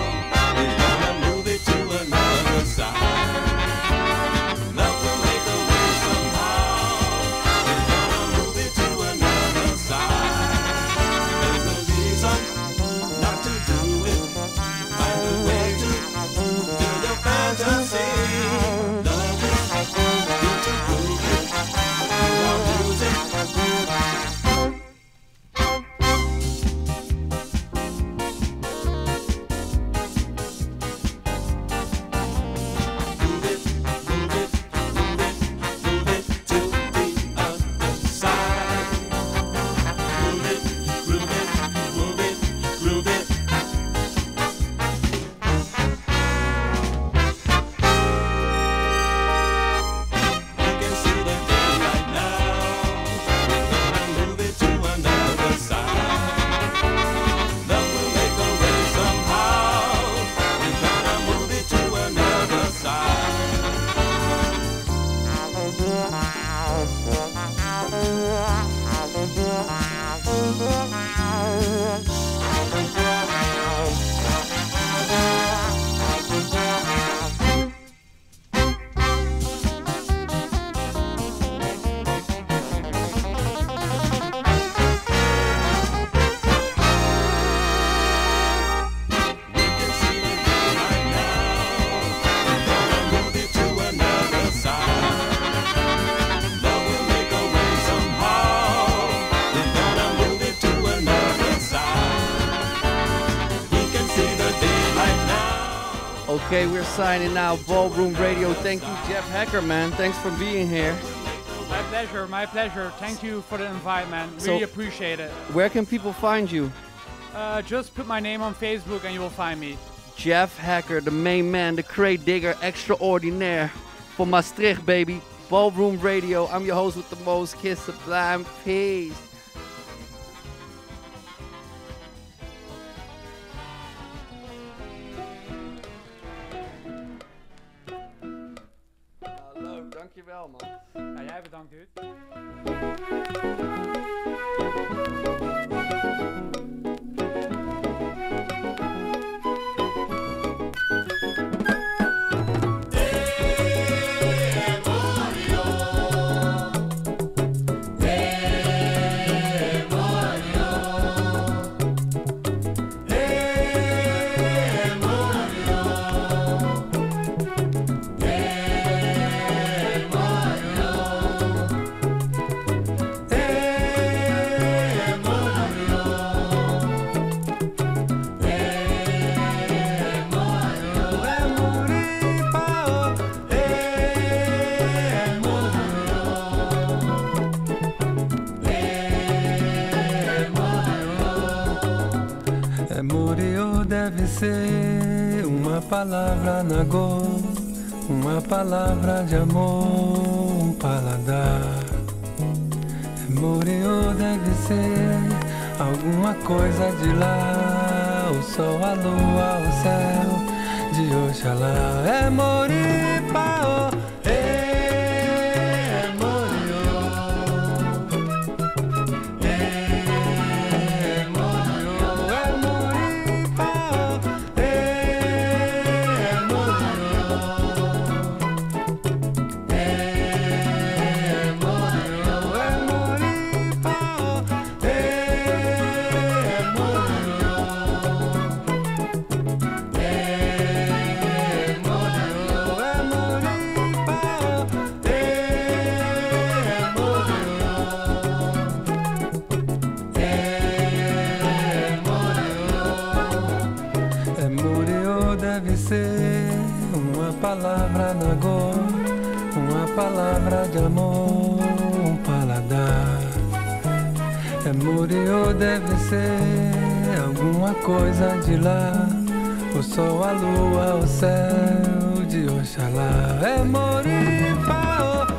Speaker 4: Okay, we're signing out. Ballroom Radio. Thank you, Jeff Hacker, man. Thanks for being here.
Speaker 5: My pleasure, my pleasure. Thank you for the invite, man.
Speaker 4: So-
Speaker 5: Really appreciate it.
Speaker 4: Where can people find you?
Speaker 5: Uh, just put my name on Facebook and you will find me.
Speaker 4: Jeff Hacker, the main man, the crate digger extraordinaire. For Maastricht, baby. Ballroom Radio. I'm your host with the most, Kiss Sublime. Peace. Dankjewel, man.
Speaker 5: Ja, jij bedankt, dude.
Speaker 17: Deve ser uma palavra nagô, uma palavra de amor, um paladar. Murió deve ser alguma coisa de lá, o sol, a lua, o céu de Oxalá. É Moripaô, é Morió, é Morió, é Moripaô, é Morió, é Morió, é Moripaô, é deve ser uma palavra nagô, uma palavra de amor, um paladar. É Murió deve ser alguma coisa de lá, o sol, a lua, o céu de Oxalá. É Moripaô.